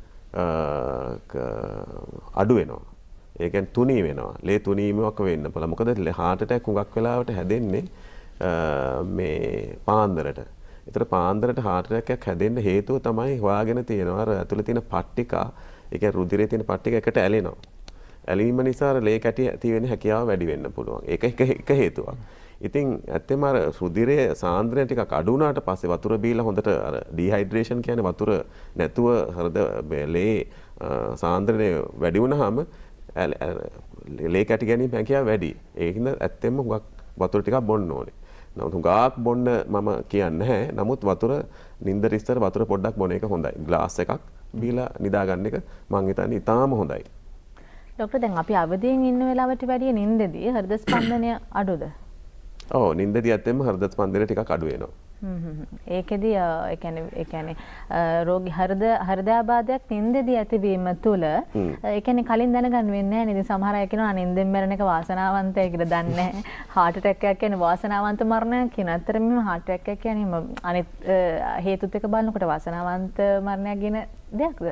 අඩු වෙනවා. ඒ කියන්නේ තුනී වෙනවා. ලේ තුනීමක් වෙන්න පුළුවන්. මොකද heart attack හුඟක් වෙලාවට හැදෙන්නේ මේ පාන්දරට. ඒතර පාන්දරට heart attack එකක් හැදෙන්න හේතුව තමයි හොයාගෙන තියෙනවා. අර ඇතුලේ තියෙන පට්ටිකා, ඒ කියන්නේ රුධිරයේ තියෙන පට්ටික එකට ඇලෙනවා. ඇලීම නිසා ලේ කැටි ඇති වෙන හැකියාව වැඩි වෙන්න පුළුවන්. ඒක එක එක හේතුවක්. ඉතින් ඇත්තම අර රුධිරයේ සාන්ද්‍රණය ටිකක් අඩු වුණාට පස්සේ වතුර බීලා හොඳට අර ඩිහයිඩ්‍රේෂන් කියන්නේ වතුර නැතුව හෘද ලේ සාන්ද්‍රණය වැඩි වුණාම ලේ කැටි ගැනීම හැකියාව වැඩි. ඒකින්ද ඇත්තෙන්ම හුඟක් වතුර ටිකක් බොන්න ඕනේ. නමුත් හුඟක් බොන්න මම කියන්නේ නැහැ. නමුත් වතුර නිින්දට ඉස්සර වතුර පොඩ්ඩක් බොන එක හොඳයි. ග්ලාස් එකක් බීලා නිදා ගන්න එක මම හිතන්නේ ඉතාම හොඳයි. ડોක්ටර් දැන් අපි අවදියෙන් ඉන්න වෙලාවට වැඩිය නිින්දදී හෘද ස්පන්දනය අඩුද? ඔව් නිින්දදී ඇත්තෙන්ම හෘද ස්පන්දනය ටිකක් අඩු වෙනවා. ඒකෙදී ඒ කියන්නේ ඒ කියන්නේ රෝගී හෘද හෘදයාබාධයක් නිින්දදී ඇතිවීම තුළ ඒ කියන්නේ කලින් දැනගන්න වෙන්නේ නැහැ නේද? සමහර අය කියනවා නිින්දෙන් මැරෙන එක වාසනාවන්තයි කියලා දන්නේ නැහැ. heart attack එකක් කියන්නේ වාසනාවන්ත මරණයක් කියන. අතරම මේ heart attack එක කියන්නේ අනිත් හේතුත් එක බලනකොට වාසනාවන්ත මරණයක් කියන දෙයක්ද?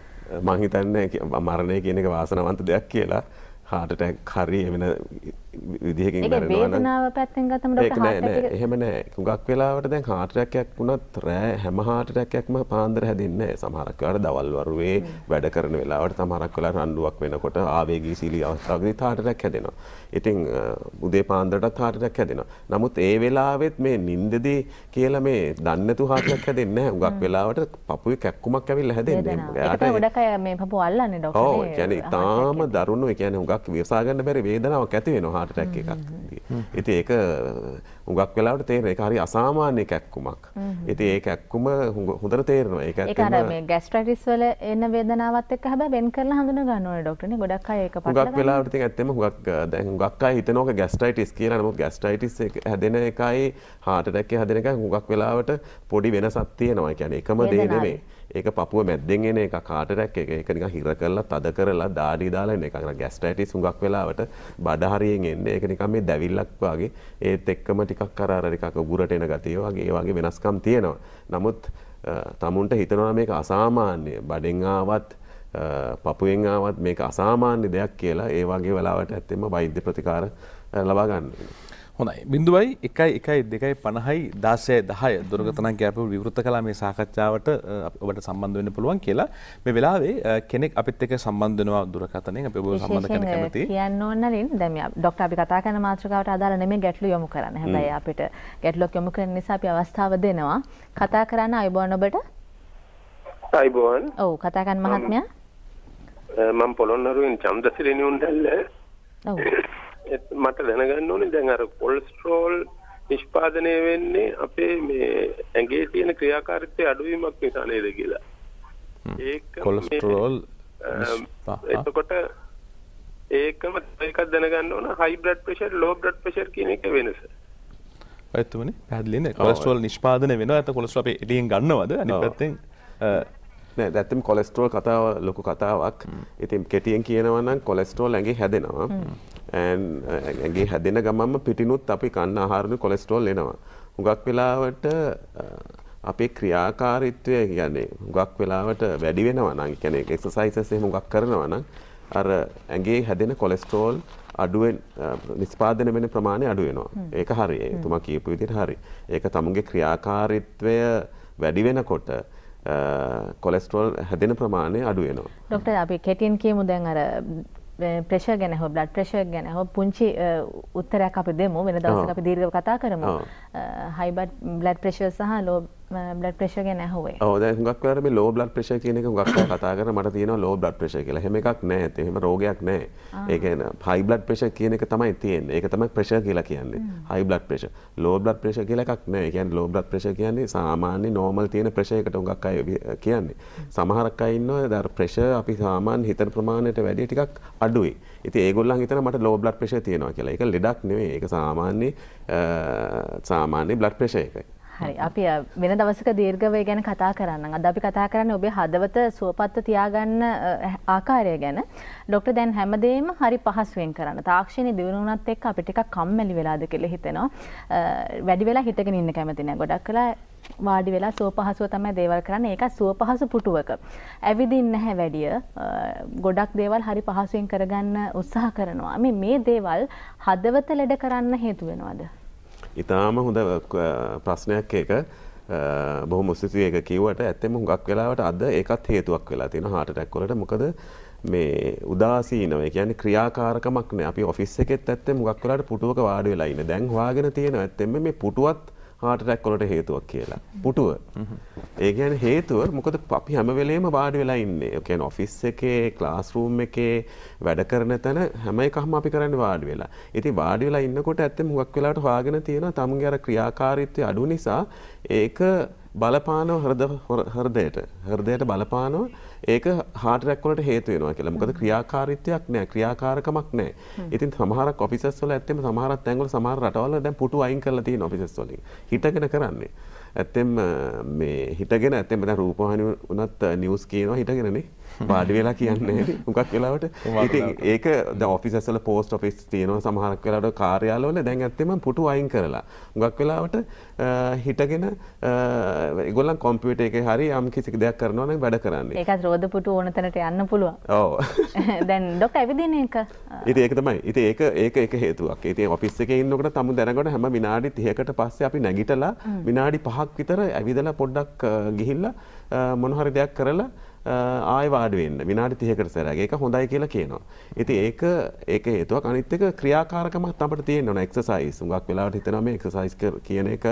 මම හිතන්නේ මරණය කියන එක වාසනාවන්ත දෙයක් කියලා. heart attack හරි වෙන විදිහකින් මැරෙනවා නම් වේදනාව පැත්තෙන් ගත්තම ડોක්ටර් heart attack එක එහෙම නෑ. හුඟක් වෙලාවට දැන් heart attack එකක් වුණත් රෑ හැම heart attack එකක්ම පාන්දර හැදෙන්නේ නෑ. සමහරක් වෙලාවට දවල් වරුවේ වැඩ කරන වෙලාවට සමහරක් වෙලාවට රණ්ඩුවක් වෙනකොට ආවේගීශීලී අවස්ථාවකදී heart attack හැදෙනවා. ඉතින් උදේ පාන්දරටත් heart attack හැදෙනවා. නමුත් ඒ වෙලාවෙත් මේ නිින්දදී කියලා මේ දන්නේ නැතුව heart attack හැදෙන්නේ නෑ. හුඟක් වෙලාවට පපුවේ කැක්කුමක් ඇවිල්ලා හැදෙන්නේ. ඒකට ගොඩක් අය මේ පපුව අල්ලන්නේ ડોක්ටර්. ඔව් ඒ කියන්නේ ඊටාම දරුණු ඒ කියන්නේ හුඟක් විශ්වාස ගන්න බැරි වේදනාවක් ඇති වෙනවා heart attack එකක්. ඉතින් ඒක හුඟක් වෙලාවට තේරෙන ඒක හරි අසාමාන්‍ය කැක්කුමක්. ඉතින් ඒ කැක්කුම හොඳට තේරෙනවා. ඒක ඇත්තටම ඒක අර මේ ગેස්ට්‍රයිටිස් වල එන වේදනාවත් එක්ක හැබැයි වෙන් කරලා හඳුනා ගන්න ඕනේ ડોක්ටර් නේ. ගොඩක් අය ඒක පටලවා හුඟක් වෙලාවට ඉතින් ඇත්තටම හුඟක් දැන් හුඟක් අය හිතනවා ગેස්ට්‍රයිටිස් කියලා. නමුත් ગેස්ට්‍රයිටිස් එක හැදෙන එකයි heart attack එක හැදෙන එකයි හුඟක් වෙලාවට පොඩි වෙනසක් තියෙනවා. ඒ කියන්නේ එකම දේ නෙමෙයි. ඒක පපුව මැද්දෙන් එන එක heart attack එක. ඒක නිකන් හිර කරලා තද කරලා දාඩි දාලා එන එක. ગેස්ට්‍රයිටිස් හුඟක් වෙලාවට බඩ හරියෙන් එන්නේ. ඒක නිකන් මේ දැවිල්ලක් වගේ. ඒත් එක්කම ටිකක් අර අර ටිකක් උගුරට එන ගතිය වගේ ඒ වගේ වෙනස්කම් තියෙනවා. නමුත් තමුන්ට හිතනවා මේක අසාමාන්‍ය. බඩෙන් ආවත් පපුවෙන් ආවත් මේක අසාමාන්‍ය දෙයක් කියලා ඒ වගේ වෙලාවට ඇත්තෙම වෛද්‍ය ප්‍රතිකාර ලබා ගන්න. හොඳයි බිඳුවයි එකයි එකයි දෙකයි පනහයි දාසය දහය දුරකථනක් ගැප විවෘත කළා මේ සාකච්ඡාවට ඔබට සම්බන්ධ වෙන්න පුළුවන් කියලා. මේ වෙලාවේ කෙනෙක් අපිත් එක්ක සම්බන්ධ වෙනවා දුරකථනයෙන් අපි ඔබව සම්බන්ධ කරන්න කැමතියි. කියන්න ඕන නරින් දැන් මේ ડોක්ටර් අපි කතා කරන මාතෘකාවට අදාළ නෙමෙයි ගැටළු යොමු කරන්න. හැබැයි අපිට ගැටලුවක් යොමු කරන නිසා අපි අවස්ථාව දෙනවා. කතා කරන්න අයබෝන් ඔබට. අයබෝන්. ඔව් කතා කරන්න මහත්මයා. මම පොළොන්නරුවෙන් චන්දසිරි නියුන්දල්ල. ඔව්. මට දැනගන්න ඕනේ දැන් අර කොලෙස්ටරෝල් නිෂ්පාදනය වෙන්නේ අපේ මේ ඇඟේ තියෙන ක්‍රියාකාරීත්වය අඩුවීමක් නිසා නේද කියලා. ඒක කොලෙස්ටරෝල් එතකොට ඒකම එකක් දැනගන්න ඕන high blood pressure low blood pressure කියන එක වෙනස. ඔයතුමනේ පැහැදිලි නේ කොලෙස්ටරෝල් නිෂ්පාදනය වෙනවා. නැත්නම් කොලෙස්ටරෝල් අපි එළියෙන් ගන්නවද? අනිත් පැත්තෙන් නෑ දැත්තම කොලෙස්ටරෝල් කතාව ලොකු කතාවක්. ඉතින් කෙටියෙන් කියනවා නම් කොලෙස්ටරෝල් ඇඟේ හැදෙනවා. ඇඟේ හැදෙන ගමන්ම පිටිනුත් අපි කන්න ආහාරවලින් කොලෙස්ටරෝල් එනවා. හුඟක් වෙලාවට අපේ ක්‍රියාකාරීත්වය කියන්නේ හුඟක් වෙලාවට වැඩි වෙනවා නම් කියන්නේ එක්සර්සයිසස් එහෙම හුඟක් කරනවා නම් අර ඇඟේ හැදෙන කොලෙස්ටරෝල් අඩුවෙන් නිෂ්පාදනය වෙන ප්‍රමාණය අඩු වෙනවා. ඒක හරි. එතුමා කියපු විදිහට හරි. ඒක තමුන්ගේ ක්‍රියාකාරීත්වය වැඩි වෙනකොට කොලෙස්ටරෝල් හැදෙන ප්‍රමාණය අඩු වෙනවා. ડોක්ටර් අපි කෙටියෙන් කියමු දැන් අර ප්‍රෙෂර් ගැන හෝ බ්ලඩ් ප්‍රෙෂර් ගැන හෝ පුංචි උත්තරයක් අපි දෙමු. වෙන දවසක අපි දීර්ඝව කතා කරමු. හයි බ්ලඩ් ප්‍රෙෂර් සහ ලෝ බ්ලඩ් ප්‍රෙෂර් ගැන අහුවේ. ඔව් දැන් හුඟක් වෙලාවට මේ ලෝ බ්ලඩ් ප්‍රෙෂර් කියන එක හුඟක් අය කතා කරන මට තියෙනවා ලෝ බ්ලඩ් ප්‍රෙෂර් කියලා. එහෙම එකක් නැහැ. එහෙම රෝගයක් නැහැ. ඒ කියන්නේ හයි බ්ලඩ් ප්‍රෙෂර් කියන එක තමයි තියෙන්නේ. ඒක තමයි ප්‍රෙෂර් කියලා කියන්නේ. High blood pressure. Low blood pressure කියලා එකක් නැහැ. ඒ කියන්නේ ලෝ බ්ලඩ් ප්‍රෙෂර් කියන්නේ සාමාන්‍ය නෝමල් තියෙන ප්‍රෙෂර් එකට හුඟක් අය කියන්නේ. සමහරක් අය ඉන්නවා අර ප්‍රෙෂර් අපි සාමාන්‍ය හිතන ප්‍රමාණයට වැඩිය ටිකක් අඩුයි. ඉතින් ඒගොල්ලන් හිතන මට ලෝ බ්ලඩ් ප්‍රෙෂර් තියෙනවා කියලා. ඒක ලෙඩක් නෙවෙයි. ඒක සාමාන්‍ය සාමාන්‍ය බ්ලඩ් ප්‍රෙෂර් එකයි. හරි අපි වෙන දවසක දීර්ඝව ගැන කතා කරන්නම්. අද අපි කතා කරන්නේ ඔබේ හදවත සුවපත්ව තියාගන්න ආකාරය ගැන. ડોක්ටර් දැන් හැමදේම හරි පහසුවෙන් කරන්න. තාක්ෂණي දිනු වුණත් එක්ක අපිට ටිකක් කම්මැලි වෙලාද කියලා හිතෙනවා. වැඩි වෙලා හිටගෙන ඉන්න කැමති නැහැ. ගොඩක් වෙලා වාඩි වෙලා සුවපහසුව තමයි දේවල් කරන්නේ. ඒක සුවපහසු පුටුවක. ඇවිදින්න නැහැ වැඩිය. ගොඩක් දේවල් හරි පහසුවෙන් කරගන්න උත්සාහ කරනවා. මේ මේ දේවල් හදවත ලෙඩ කරන්න හේතු වෙනවද? ඉතාම හොඳ ප්‍රශ්නයක් ඒක. බොහොම ස්තුතියි ඒක කිව්වට ඇත්තෙම හුඟක් වෙලාවට අද ඒකත් හේතුවක් වෙලා තියෙනවා heart attack වලට. මොකද මේ උදාසීනව ඒ කියන්නේ ක්‍රියාකාරකමක් නෑ. අපි ඔෆිස් එකෙත් ඇත්තෙම හුඟක් වෙලාවට පුටුවක වාඩි වෙලා ඉන්නේ. දැන් හොයාගෙන තියෙනවා ඇත්තෙම මේ පුටුවත් heart attack වලට හේතුවක් කියලා. පුටුව. ඒ කියන්නේ හේතුව මොකද අපි හැම වෙලේම වාඩි වෙලා ඉන්නේ. ඒ කියන්නේ ඔෆිස් එකේ, ක්ලාස් රූම් එකේ වැඩ කරන තැන හැම එකක්ම අපි කරන්නේ වාඩි වෙලා. ඉතින් වාඩි වෙලා ඉන්නකොට ඇත්තම හුඟක් වෙලාවට හොයාගෙන තියෙනවා තමුන්ගේ අර ක්‍රියාකාරීත්වය අඩු නිසා ඒක බලපානව හෘද හෘදයට හෘදයට බලපානව ඒක heart attack වලට හේතු වෙනවා කියලා. මොකද ක්‍රියාකාරීත්වයක් නැහැ, ක්‍රියාකාරකමක් නැහැ. ඉතින් සමහරක් ඔෆිසස් වල ඇත්තෙම සමහරක් තැන්වල සමහර රටවල දැන් පුටු අයින් කරලා තියෙන ඔෆිසස් වලින්. හිටගෙන කරන්නේ. ඇත්තෙම මේ හිටගෙන ඇත්තෙම දැන් රූපවාහිනිය උනත් නිවුස් කියනවා හිටගෙනනේ. වාඩි වෙලා කියන්නේ නැහැ. මුගක් වෙලාවට. ඉතින් ඒක දැන් ඔෆිසස් වල පෝස්ට් ඔෆිස් තියෙනවා සමහරක් වෙලාවට කාර්යාලවල දැන් ඇත්තෙම පුටු අයින් කරලා. මුගක් වෙලාවට හිටගෙන ඒගොල්ලන් කම්පියුටර් එකේ හරි යම් කිසි දෙයක් කරනවා නම් වැඩ කරන්නේ. ඒකත් රෝද පුටු ඕන තැනට යන්න පුළුවන්. ඔව්. දැන් ඩොක්ටර් ඇවිදින එක. ඉතින් ඒක තමයි. ඉතින් ඒක ඒක එක හේතුවක්. ඉතින් ඔෆිස් එකේ ඉන්නකොට තමු දැනගන්න හැම විනාඩි තිහකට පස්සේ අපි නැගිටලා විනාඩි පහක් විතර ඇවිදලා පොඩ්ඩක් ගිහිල්ලා මොන හරි දෙයක් කරලා ආයෙ වාඩි වෙන්න විනාඩි තිහකට සැරයක්. ඒක හොඳයි කියලා කියනවා. ඉතින් ඒක ඒක හේතුවක්. අනිත් එක ක්‍රියාකාරකමක් අපිට තියෙන්න ඕන එක්සර්සයිස්. හුඟක් වෙලාවට හිතනවා මේ එක්සර්සයිස් කියන එක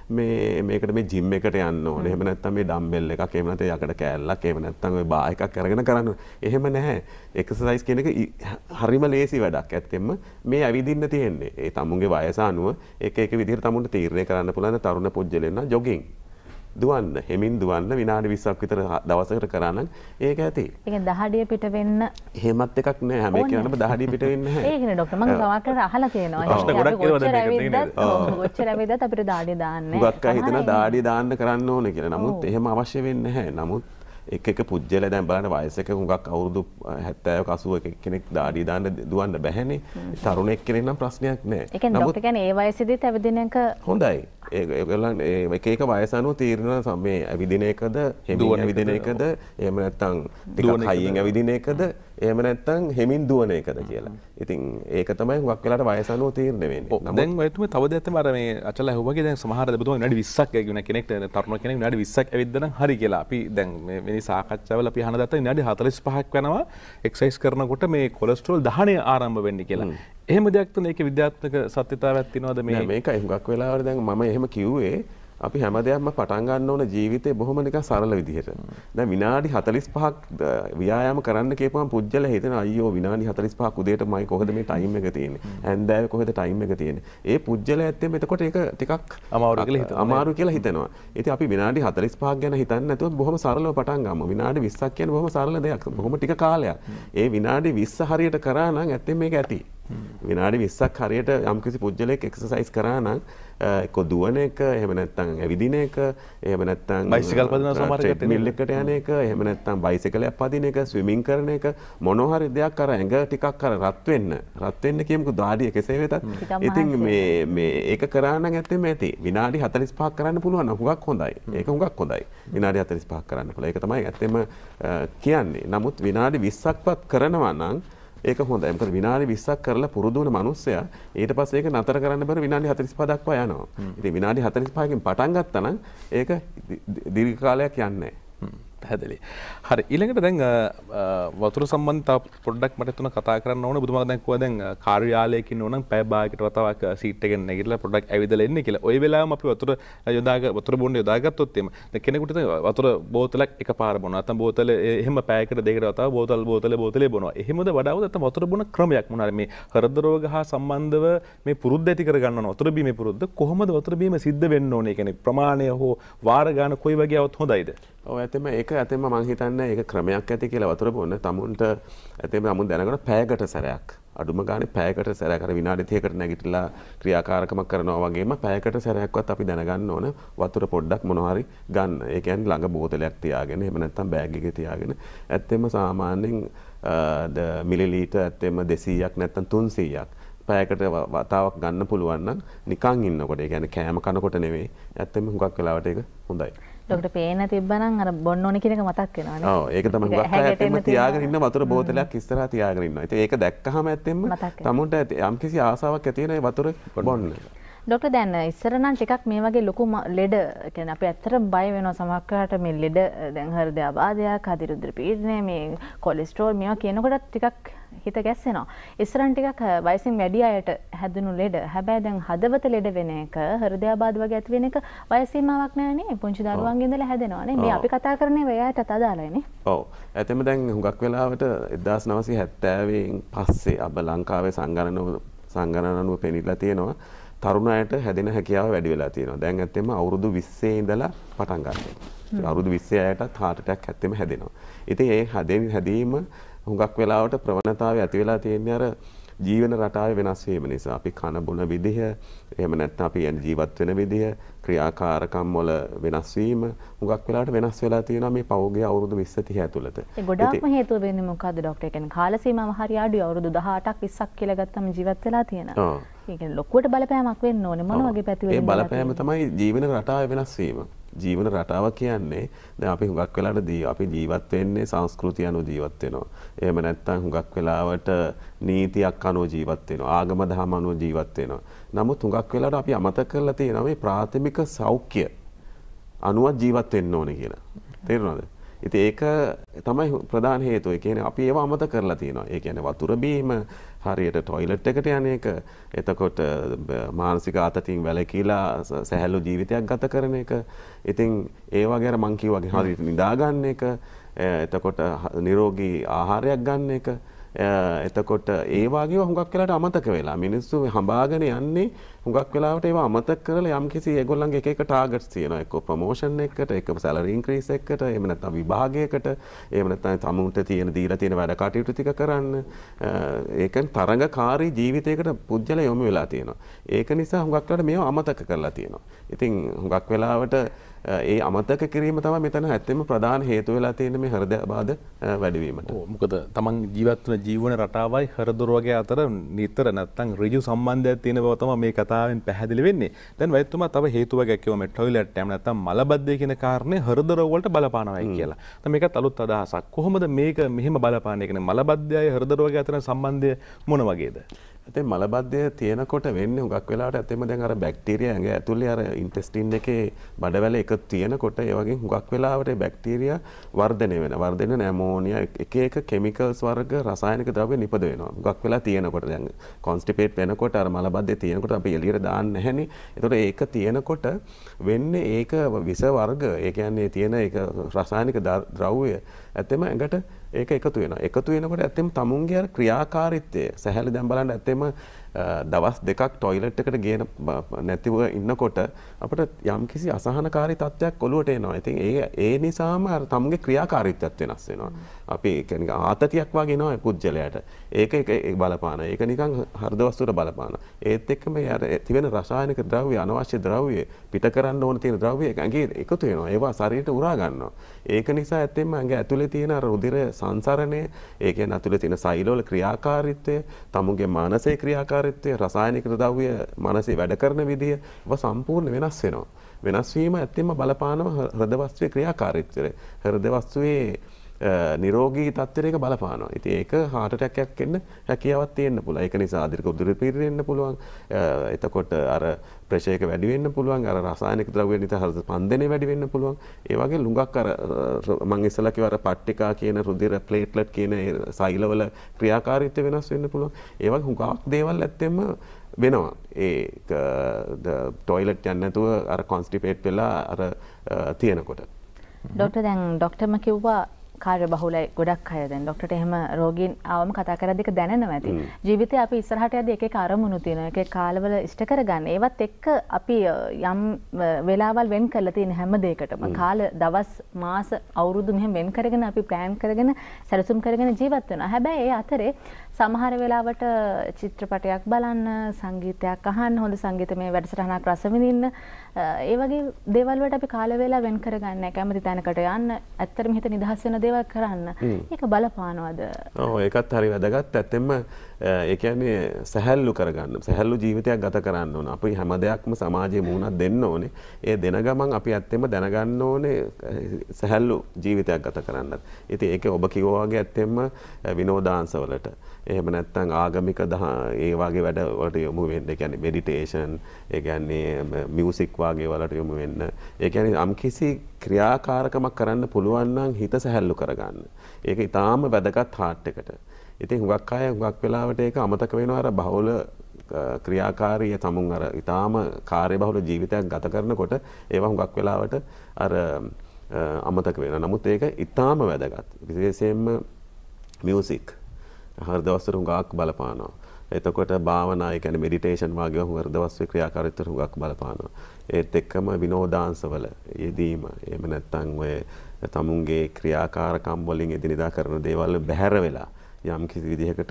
මේ මේකට මේ ජිම් එකට යන්න ඕනේ. එහෙම නැත්නම් මේ ඩම්බෙල් එකක්, එහෙම නැත්නම් යකඩ කෑල්ලක්, එහෙම නැත්නම් ඔය බා එකක් අරගෙන කරන්න ඕනේ. එහෙම නැහැ. එක්සර්සයිස් කියන එක හරිම ලේසි වැඩක්. ඇත්තෙන්ම මේ ඇවිදින්න තියෙන්නේ. ඒ තමුන්ගේ වයස අනුව එක එක විදිහට තමුන්ට තීරණය කරන්න පුළුවන්. තරුණ පුජ්‍යලෙන්න ජොගින් දුවන්න, හෙමින් දුවන්න විනාඩි විස්සක් විතර දවසකට කරා නම් ඒක ඇති. ඒ කියන්නේ දහඩිය පිට වෙන්න එහෙමත් එකක් නෑ. හැම එකනම දහඩිය පිට වෙන්නේ නැහැ. ඒකනේ ඩොක්ටර් මම සමහරකට අහලා තියෙනවා. ප්‍රශ්න ගොඩක් ඒවා දැන් මේක තියෙනවා. ඔව්. ඔච්චර ඇවිදත් අපිට දාඩිය දාන්නේ. මුගක් අය හිතන දාඩිය දාන්න කරන්න ඕනේ කියලා. නමුත් එහෙම අවශ්‍ය වෙන්නේ නැහැ. නමුත් එක එක පුජ්‍යල දැන් බලන්න වයසක හුඟක් අවුරුදු හැත්තෑවක අසූවක කෙනෙක් දාඩිය දාන්න දුවන්න බැහැනේ. තරුණෙක් කෙනෙක් නම් ප්‍රශ්නයක් නැහැ. ඒ කියන්නේ ඩොක්ටර් කියන්නේ ඒ වයසේදීත් ඇවිදින එක හොඳයි. ඒගොල්ලන් එක එක වයස අනුව තීරණ මේ ඇවිදින එකද, හෙමින් ඇවිදින එකද, එහෙම නැත්නම් ටිකක් හයියෙන් ඇවිදින එකද, එහෙම නැත්නම් හෙමින් දුවන එකද කියලා. ඉතින් ඒක තමයි හුඟක් වෙලාට වයස අනුව තීරණය වෙන්නේ. දැන් ඔයතුමේ තව දෙයක් තමයි අර මේ අචල ඇහුවාගේ දැන් සමහර දෙබතුමා විනාඩි විස්සක් කියන කෙනෙක්ට තරුණ කෙනෙක් විනාඩි විස්සක් ඇවිද්ද නම් හරි කියලා. අපි දැන් මේ මේ සාකච්ඡාවල අපි අහන දත්ත විනාඩි හතළිස් පහක් වෙනවා එක්සර්සයිස් කරනකොට මේ කොලෙස්ටරෝල් දහනය ආරම්භ වෙන්නේ කියලා. එහෙම දෙයක් තුන ඒකේ විද්‍යාත්මක සත්‍යතාවයක් තියෙනවද මේ? නෑ මේකයි හුඟක් වෙලාවට දැන් මම එහෙම කිව්වේ අපි හැම දෙයක්ම පටන් ගන්න ඕන ජීවිතේ බොහොම නිකන් සරල විදිහට. දැන් විනාඩි හතළිස් පහක් ව්‍යායාම කරන්න කියපුවම පුජ්‍යල හිතන අයියෝ විනාඩි හතළිස් පහක් උදේට මයි කොහෙද මේ ටයිම් එක තියෙන්නේ? හැන්දෑවේ කොහෙද ටයිම් එක තියෙන්නේ? ඒ පුජ්‍යල ඇත්තෙම එතකොට ඒක ටිකක් අමාරු කියලා හිතනවා. අමාරු කියලා හිතනවා. ඉතින් අපි විනාඩි හතළිස් පහක් ගැන හිතන්නේ නැතුව බොහොම සරලව පටන් ගමු. විනාඩි විස්සක් කියන්නේ බොහොම සරල දෙයක්. බොහොම ටික කාලයක්. ඒ විනාඩි විස්ස හරියට කරා නම් ඇත්තෙම මේක ඇති. විනාඩි විස්සක් හරියට යම්කිසි පුජ්‍යලයක් එක්සර්සයිස් කරා නම් එක්ක දුවන එක, එහෙම නැත්නම් ඇවිදින එක, එහෙම නැත්නම් බයිසිකල් පදින සමහර එකට මිල් එකට යන එක, එහෙම නැත්නම් බයිසිකලයක් පදින එක, ස්විමින් කරන එක, මොනවා හරි දෙයක් අර ඇඟ ටිකක් අර රත් වෙන්න, රත් වෙන්න කියමුකෝ දාඩිය කෙසේ වෙතත්. ඉතින් මේ මේ ඒක කරා නම් ඇත්තෙම ඇති. විනාඩි හතළිස් පහක් කරන්න පුළුවන් නම් හුඟක් හොඳයි. ඒක හුඟක් හොඳයි. විනාඩි හතළිස් පහක් කරන්න පුළුවන්. ඒක තමයි ඇත්තෙම කියන්නේ. නමුත් විනාඩි විස්සක්වත් කරනවා නම් ඒක හොඳයි. මොකද විනාඩි විස්සක් කරලා පුරුදු වෙන මිනිස්සයා ඊට පස්සේ ඒක නතර කරන්න බැර විනාඩි හතළිස් පහ දක්වා යනවා. ඉතින් විනාඩි හතළිස් පහකින් පටන් ගත්තා නම් ඒක දීර්ඝ කාලයක් යන්නේ නැහැ. පැහැදිලි. හරි ඊළඟට දැන් වතුර සම්බන්ධ තව පොඩ්ඩක් මට තුන කතා කරන්න ඕනේ. බුදුමා දැන් කිව්වා දැන් කාර්යාලයක ඉන්න ඕනම් පැය භාගයකට වතාවක් සීට් එකෙන් නැගිටලා පොඩ්ඩක් ඇවිදලා එන්න කියලා. ওই වෙලාවෙම අපි වතුර යොදා වතුර බොන්න යොදාගත්තොත් එimhe දැන් කෙනෙකුට වතුර බෝතලයක් එකපාර බොනවා. නැත්නම් බෝතල එහෙම පැයකට දෙකකට වතාවක් බෝතල් බෝතලේ බෝතලේ බොනවා. එහෙමද වඩාවද නැත්නම් වතුර බොන ක්‍රමයක් මොනවාද මේ හෘද රෝග හා සම්බන්ධව මේ පුරුද්ද ඇති කර ගන්න ඕන. වතුර බීමේ පුරුද්ද කොහොමද වතුර බීම සිද්ධ වෙන්න ඕනේ? කියන්නේ ප්‍රමාණය හෝ වාර ගන්න කොයි වගේ આવත් හොඳයිද? ඔව් ඇත්තම ඒක ඇත්තම මම හිතන්නේ ඒක ක්‍රමයක් ඇති කියලා වතුර බොන්න තමුන්ට ඇත්තම තමුන් දැනගන්න පැයකට සැරයක් අඩුම ගානේ පැයකට සැරයක් අර විනාඩි තිහකට නැගිටලා ක්‍රියාකාරකමක් කරනවා වගේම පැයකට සැරයක්වත් අපි දැනගන්න ඕන වතුර පොඩ්ඩක් මොනවා හරි ගන්න. ඒ කියන්නේ ළඟ බෝතලයක් තියාගෙන එහෙම නැත්නම් බෑග් එකේ තියාගෙන ඇත්තම සාමාන්‍යයෙන් මිලිලීටර් ඇත්තම දෙසීයක් නැත්නම් තුන්සීයක් පැයකට වතාවක් ගන්න පුළුවන් නම් නිකන් ඉන්නකොට ඒ කියන්නේ කෑම කනකොට නෙවෙයි ඇත්තම හුඟක් වෙලාවට ඒක හොඳයි. ඩොක්ටර් පේන තිබ්බනම් අර බොන්න ඕනේ කියන එක මතක් වෙනවානේ. ඔව් ඒක තමයි හුඟක් අය ඇත්තම තියාගෙන ඉන්න වතුර බෝතලයක් ඉස්සරහා තියාගෙන ඉන්නවා. ඉතින් ඒක දැක්කහම ඇත්තම තමුන්ට යම්කිසි ආසාවක් ඇති වෙන වතුර බොන්න. ඩොක්ටර් දැන් ඉස්සර නම් ටිකක් මේ වගේ ලොකු ලෙඩ කියන්නේ අපි ඇත්තටම බය වෙනවා සමහරකට මේ ලෙඩ දැන් හෘද ආබාධයක්, අධිරුධ්‍ර පීඩනය, මේ කොලෙස්ටරෝල් මේවා කියනකොට ටිකක් හිත ගැස්සෙනවා. ඉස්සරන් ටිකක් වයසින් වැඩි අයට හැදුණු ලෙඩ. හැබැයි දැන් හදවත ලෙඩ වෙන එක, හෘද ආබාධ වගේ ඇති වෙන එක වයස සීමාවක් නැහැනේ. පුංචි දරුවන්ගේ ඉඳලා හැදෙනවානේ. මේ අපි කතා කරන්නේ වයයටත් අදාළයිනේ. ඔව්. ඇත්තම දැන් හුඟක් වෙලාවට එක්දාස් නවසිය හැත්තෑවෙන් පස්සේ අප ලංකාවේ සංගණන සංගණන අනුව පෙනිලා තියෙනවා තරුණ අයට හැදෙන හැකියාව වැඩි වෙලා තියෙනවා. දැන් ඇත්තෙම අවුරුදු විස්සේ ඉඳලා පටන් ගන්නවා. අවුරුදු විස්සේ අයටත් heart attack ඇත්තෙම හැදෙනවා. ඉතින් ඒ හැදෙන හැදීම හුඟක් වෙලාවට ප්‍රවණතාවය ඇති වෙලා තියෙන්නේ අර ජීවන රටාවේ වෙනස් වීම නිසා. අපි කන බොන විදිහ, එහෙම නැත්නම් අපි ජීවත් වෙන විදිහ, ක්‍රියාකාරකම් වල වෙනස් වීම හුඟක් වෙලාවට වෙනස් වෙලා තියෙනවා මේ පෞද්ගලික අවුරුදු විස්ස තිහ ඇතුළත. ඒ ගොඩාක්ම හේතුව වෙන්නේ මොකද්ද ડોක්ටර්? කියන්නේ කාල සීමාව හරි අඩුයි. අවුරුදු දහඅටක් විස්සක් කියලා ගත්තම ජීවත් වෙලා තියෙනවා. ඔව්. ඒ කියන්නේ ලොකුවට බලපෑමක් වෙන්න ඕනේ. මොන වගේ පැතිවලින්? ඒ බලපෑම තමයි ජීවන රටාවේ වෙනස් වීම. ජීවන රටාව කියන්නේ දැන් අපි හුඟක් වෙලාවට අපි ජීවත් වෙන්නේ සංස්කෘතිය අනුව ජීවත් වෙනවා. එහෙම නැත්නම් හුඟක් වෙලාවට නීතියක් අනුව ජීවත් වෙනවා. ආගම දහම අනුව ජීවත් වෙනවා. නමුත් හුඟක් වෙලාවට අපි අමතක කරලා තියෙනවා මේ ප්‍රාථමික සෞඛ්‍ය අනුව ජීවත් වෙන්න ඕනේ කියලා. තේරුණාද? ඉතින් ඒක තමයි ප්‍රධාන හේතුව. ඒ කියන්නේ අපි ඒව අමතක කරලා තියෙනවා. ඒ කියන්නේ වතුර බීම, හරියට টয়ලට් එකට යන එක, එතකොට මානසික ආතතියෙන් වැළකීලා සැහැල්ලු ජීවිතයක් ගත කරන එක. ඉතින් ඒ වගේ අර මං කිව්වා වගේ හරියට නිදා ගන්න එක, එතකොට නිරෝගී ආහාරයක් ගන්න එක, එතකොට ඒ වගේ හුඟක් වෙලාවට අමතක වෙලා මිනිස්සු හඹාගෙන යන්නේ හුඟක් වෙලාවට ඒවා අමතක කරලා යම්කිසි ඒගොල්ලන්ගේ එක එක ටාගට්ස් තියෙනවා. එක්ක ප්‍රොමෝෂන් එකකට, එක්ක සැලරි ඉන්ක්‍රීස් එකකට, එහෙම නැත්නම් විභාගයකට, එහෙම නැත්නම් තමුන්ට තියෙන දීලා තියෙන වැඩ කටයුතු ටික කරන්න. ඒකෙන් තරඟකාරී ජීවිතයකට පුජ්‍යල යොමු වෙලා තියෙනවා. ඒක නිසා හුඟක් වෙලාවට මේවා අමතක කරලා තියෙනවා. ඉතින් හුඟක් වෙලාවට ඒ අමතක කිරීම තමයි මෙතන ඇත්තෙම ප්‍රධාන හේතුව වෙලා තියෙන්නේ මේ හෘදයාබාධ වැඩිවීමට. ඔව් මොකද තමන් ජීවත් වෙන ජීවන රටාවයි හෘදරෝග වගේ අතර නිතර නැත්තම් ඍජු සම්බන්ධයක් තියෙන බව තමයි මේ කතාවෙන් පැහැදිලි වෙන්නේ. දැන් වෛද්‍යතුමා තව හේතු වගේක් කිව්වා මේ টয়ලට් එකම නැත්තම් මලබද්ධය කියන කාරණේ හෘදරෝග වලට බලපානවායි කියලා. දැන් මේකත් අලුත් අදහසක්. කොහොමද මේක මෙහෙම බලපාන්නේ? කියන්නේ මලබද්ධයයි හෘදරෝගය අතර සම්බන්ධය මොන වගේද? ඉතින් මලබද්ධය තියෙනකොට වෙන්නේ හුඟක් වෙලාවට ඇත්තෙම දැන් අර බැක්ටීරියා ඇඟ ඇතුලේ අර ඉන්ටෙස්ටින් එකේ බඩවැල එක තියෙනකොට ඒ වගේ හුඟක් වෙලාවට ඒ බැක්ටීරියා වර්ධනය වෙනවා. වර්ධනය වෙන ඇමෝනියා එක එක කෙමිකල්ස් වර්ග රසායනික ද්‍රව්‍ය නිපද වෙනවා. හුඟක් වෙලා තියෙනකොට දැන් කොන්ස්ටිපේට් වෙනකොට අර මලබද්ධය තියෙනකොට අපි එළියට දාන්නේ නැහෙනේ. ඒතකොට ඒක තියෙනකොට වෙන්නේ ඒක විස වර්ග ඒ කියන්නේ තියෙන ඒක රසායනික ද්‍රව්‍ය ඇත්තෙම ඇඟට ඒක එකතු වෙනවා. එකතු වෙනකොට ඇත්තෙම තමුන්ගේ අර ක්‍රියාකාරීත්වය සැහැල්ලු දැන් බලන්න ඇත්තෙම දවස් දෙකක් টয়ලට් එකට ගේන නැතිව ඉන්නකොට අපිට යම්කිසි අසහනකාරී තත්ත්වයක් ඔලුවට එනවා. ඉතින් ඒ ඒ නිසාම අර තමුන්ගේ ක්‍රියාකාරීත්වයත් වෙනස් වෙනවා. අපි කියන්නේ ආතතියක් වගේ එනවා පුජ්‍යලයට. ඒක ඒක බලපාන. ඒක නිකන් හෘද වස්තුවට බලපාන. ඒත් එක්කම අර තිබෙන රසායනික ද්‍රව්‍ය අනවශ්‍ය ද්‍රව්‍ය පිට කරන්න ඕන තියෙන ද්‍රව්‍ය ඇඟේ එකතු වෙනවා. ඒවා ශරීරයට උරා ගන්නවා. ඒක නිසා ඇත්තෙම ඇඟ ඇතුලේ තියෙන අර රුධිර සංසරණය, ඒ කියන්නේ ඇතුලේ තියෙන සෛලවල ක්‍රියාකාරීත්වය, තමුන්ගේ මානසික ක්‍රියාකාරීත්වය, රසායනික ද්‍රව්‍ය මානසික වැඩ කරන විදිය ඒවා සම්පූර්ණ වෙනස් වෙනවා. වෙනස් වීම ඇත්තෙම බලපානවා හෘද වස්තුවේ ක්‍රියාකාරීත්වයට. හෘද වස්තුවේ නිරෝගී තත්ත්වයක බලපානවා. ඉතින් ඒක heart attack එකක් එන්න හැකියාවක් තියෙන්න පුළුවන්. ඒක නිසා අධික උදර පීඩනය එන්න පුළුවන්. එතකොට අර ප්‍රෙෂර් එක වැඩි වෙන්න පුළුවන්. අර රසායනික ද්‍රව්‍ය නිසා හෘද ස්පන්දනය වැඩි වෙන්න පුළුවන්. ඒ වගේ ලුඟක් අර මම ඉස්සලා කිව්වා අර පට්ටිකා කියන රුධිර ප්ලේට්ලට් කියන සෛලවල ක්‍රියාකාරීත්වය වෙනස් වෙන්න පුළුවන්. ඒ වගේ හුඟක් දේවල් ඇත්තෙම වෙනවා. ඒ টয়ලට් යන්න නැතුව අර කොන්ස්ටිපේට් වෙලා අර තියෙනකොට. ડોක්ටර් දැන් ડોක්ටර්ම කිව්වා කාර්ය බහුලයි ගොඩක් අය දැන් ડોක්ටර්ට එහෙම රෝගීන් ආවම කතා කරද්දී ඒක දැනෙනවා ඇති. ජීවිතේ අපි ඉස්සරහට යද්දී එක එක අරමුණු තියෙනවා. එක එක කාලවල ඉෂ්ට කරගන්න. ඒවත් එක්ක අපි යම් වෙලාවල් වෙන් කරලා තියෙන හැම දෙයකටම කාල දවස් මාස අවුරුදු මෙහෙම වෙන් කරගෙන අපි ප්ලෑන් කරගෙන සැලසුම් කරගෙන ජීවත් වෙනවා. හැබැයි ඒ අතරේ සමහර වෙලාවට චිත්‍රපටයක් බලන්න, සංගීතයක් අහන්න, හොඳ සංගීතමය වැඩසටහනක් රස විඳින්න, ඒ වගේ දේවල් වලට අපි කාල වේලා වෙන් කරගන්න නැහැ. කැමති තැනකට යන්න, ඇත්තටම හිත නිදහස් වෙන දේවල් කරන්න. ඒක බලපානවද? ඔව් ඒකත් හරි වැදගත්. ඇත්තෙන්ම ඒ කියන්නේ සැහැල්ලු කරගන්න. සැහැල්ලු ජීවිතයක් ගත කරන්න ඕන. අපි හැම දෙයක්ම සමාජයේ මුහුණක් දෙන්න ඕනේ. ඒ දෙන ගමන් අපි ඇත්තෙන්ම දැනගන්න ඕනේ සැහැල්ලු ජීවිතයක් ගත කරන්නත්. ඉතින් ඒකේ ඔබ කිව්වා වගේ ඇත්තෙන්ම විනෝදාංශවලට එහෙම නැත්නම් ආගමික ඒ වගේ වැඩ වලට යොමු වෙන්න. ඒ කියන්නේ මෙඩිටේෂන්, ඒ කියන්නේ මියුසික් වගේ වලට යොමු වෙන්න. ඒ කියන්නේ යම්කිසි ක්‍රියාකාරකමක් කරන්න පුළුවන් නම් හිත සැහැල්ලු කරගන්න. ඒක ඊටාම වැදගත් heart එකට. ඉතින් හුඟක් අය හුඟක් වෙලාවට ඒක අමතක වෙනවා අර බහුල ක්‍රියාකාරී තමුන් අර ඊටාම කාර්යබහුල ජීවිතයක් ගත කරනකොට ඒවා හුඟක් වෙලාවට අර අමතක වෙනවා. නමුත් ඒක ඊටාම වැදගත්. විශේෂයෙන්ම මියුසික් හෘද වස්තුවට හුඟක් බලපානවා. එතකොට භාවනා ඒ කියන්නේ මෙඩිටේෂන් වගේ හෘද වස්තු ක්‍රියාකාරීත්වයට හුඟක් බලපානවා. ඒත් එක්කම විනෝදාංශවල යෙදීම එහෙම නැත්නම් ඔය තමුන්ගේ ක්‍රියාකාරකම් වලින් එදිනෙදා කරන දේවල් බැහැර වෙලා යම් කිසි විදිහකට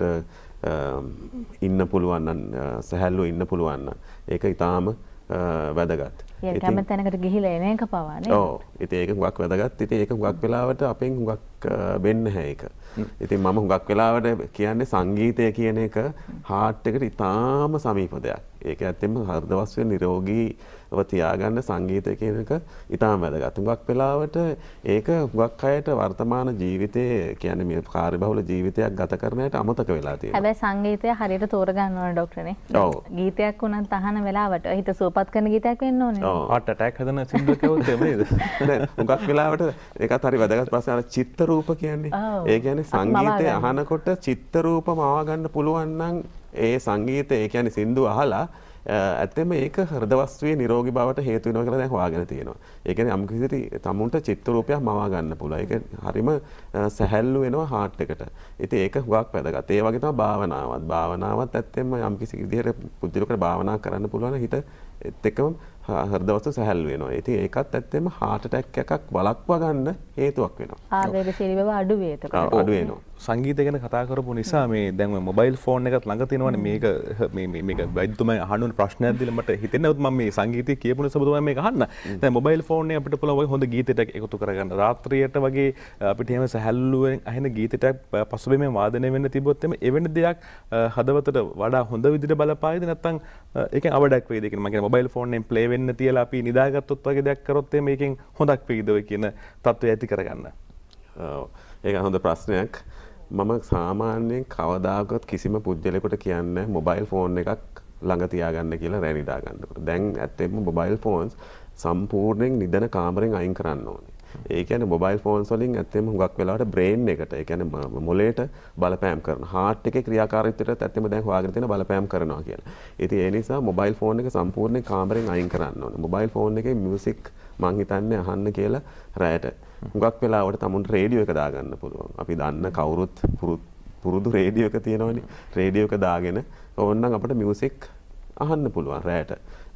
ඉන්න පුළුවන් නම් සහැල්ලුව ඉන්න පුළුවන් නම් ඒක ඊටාම වැදගත්. ඒක හැම තැනකට ගිහිලා එන එක පවා නේ. ඔව්. ඉතින් ඒක හුඟක් වැදගත්. ඉතින් ඒක හුඟක් වෙලාවට අපෙන් හුඟක් වෙන්නේ නැහැ ඒක. ඉතින් මම හුඟක් වෙලාවට කියන්නේ සංගීතය කියන එක හાર્ට් එකට ඊටාම සමීප දෙයක්. ඒක ඇත්තෙන්ම හෘද වස්තුවේ නිරෝගීව තියාගන්න සංගීතය කියන එක ඊටාම වැදගත්. හුඟක් වෙලාවට ඒක හුඟක් අයට වර්තමාන ජීවිතයේ කියන්නේ මේ කාර්යබහුල ජීවිතයක් ගත කරන අයට අමතක වෙලා තියෙනවා. හැබැයි සංගීතය හරියට තෝරගන්න ඕන ડોක්ටර්නේ. ඔව්. ගීතයක් උනත් අහන වෙලාවට හිත සුවපත් කරන ගීතයක් වෙන්න ඕනේ. ඔව්. හાર્ට් ඇටැක් හදන සින්දුවක් ඇහුවොත් එහෙම නේද? නෑ හුඟක් වෙලාවට ඒකත් හරි වැදගත් ප්‍රශ්න අර චිත්ත රූප කියන්නේ. ඒ කියන්නේ සංගීතය අහනකොට චිත්ත රූප මවා ගන්න පුළුවන් නම් ඒ සංගීතය ඒ කියන්නේ සින්දු අහලා ඇත්තම ඒක හෘද වස්තුවේ නිරෝගී බවට හේතු වෙනවා කියලා දැන් හොයාගෙන තියෙනවා. ඒ කියන්නේ යම් කිසි තමුන්ට චිත්ත රූපයක් මවා ගන්න පුළුවන්. ඒක හරිම සැහැල්ලු වෙනවා හાર્ට් එකට. ඉතින් ඒක හුඟක් වැදගත්. ඒ වගේ තමයි භාවනාවත්. භාවනාවත් ඇත්තම යම් කිසි විදිහට පුදුලකට භාවනා කරන්න පුළුවන් හිත ඒත් එක්කම හෘද වස්තු සැහැල්ලු වෙනවා. ඉතින් ඒකත් ඇත්තම හાર્ට් ඇටැක් එකක් වළක්වා ගන්න හේතුවක් වෙනවා. ආවේගශීලී බව අඩු වේ එතකොට. අඩු වෙනවා. සංගීතය ගැන කතා කරපු නිසා මේ දැන් මොබයිල් ෆෝන් එකත් ළඟ තියෙනවනේ මේක මේ මේක වෛද්‍යතුමා අහන්න ප්‍රශ්නයක් දීලා මට හිතෙන්නේ මම මේ සංගීතය කියපු නිසා ඔබතුමා මේක අහන්න. දැන් මොබයිල් ෆෝන් එක අපිට පුළුවන් හොඳ ගීතයක් එකතු කරගන්න. රාත්‍රියට වගේ අපිට එහෙම සැහැල්ලුවෙන් අහන ගීතයක් පසුබිමේ වාදනය වෙන්න තිබුණොත් එමේ එවැනි දෙයක් හදවතට වඩා හොඳ විදිහට බලපායිද නැත්නම් ඒකෙන් අවඩක් වේද කියන මම කියන්නේ මොබයිල් ෆෝන් එකෙන් ප්ලේ වෙන්න තියලා අපි නිදාගත්තොත් වගේ දෙයක් කරොත් එමේ මේකෙන් හොඳක් වේද ඔය කියන තත්ත්වය ඇති කරගන්න. ඔව්. ඒක හොඳ ප්‍රශ්නයක්. මම සාමාන්‍යයෙන් කවදාකවත් කිසිම පුද්ගලයෙකුට කියන්නේ මොබයිල් ෆෝන් එකක් ළඟ තියාගන්න කියලා රැ නිදා ගන්නකොට. දැන් ඇත්තෙන්ම මොබයිල් ෆෝන්ස් සම්පූර්ණයෙන් නිදන කාමරෙන් අයින් කරන්න ඕනේ. ඒ කියන්නේ මොබයිල් ෆෝන්ස් වලින් ඇත්තෙන්ම හුඟක් වෙලාවට බ්‍රේන් එකට, ඒ කියන්නේ මොළයට බලපෑම් කරනවා. හાર્ට් එකේ ක්‍රියාකාරීත්වයට ඇත්තෙන්ම දැන් හොයාගෙන තියෙන බලපෑම් කරනවා කියලා. ඉතින් ඒ නිසා මොබයිල් ෆෝන් එක සම්පූර්ණයෙන් කාමරෙන් අයින් කරන්න ඕනේ. මොබයිල් ෆෝන් එකේ මියුසික් මං හිතන්නේ අහන්න කියලා රැයට හුඟක් වෙලාවට තමුන්ට රේඩියෝ එක දාගන්න පුළුවන්. අපි දන්න කවුරුත් පුරුදු රේඩියෝ එක තියෙනවනේ. රේඩියෝ එක දාගෙන ඕනනම් අපිට මියුසික් අහන්න පුළුවන් රැයට.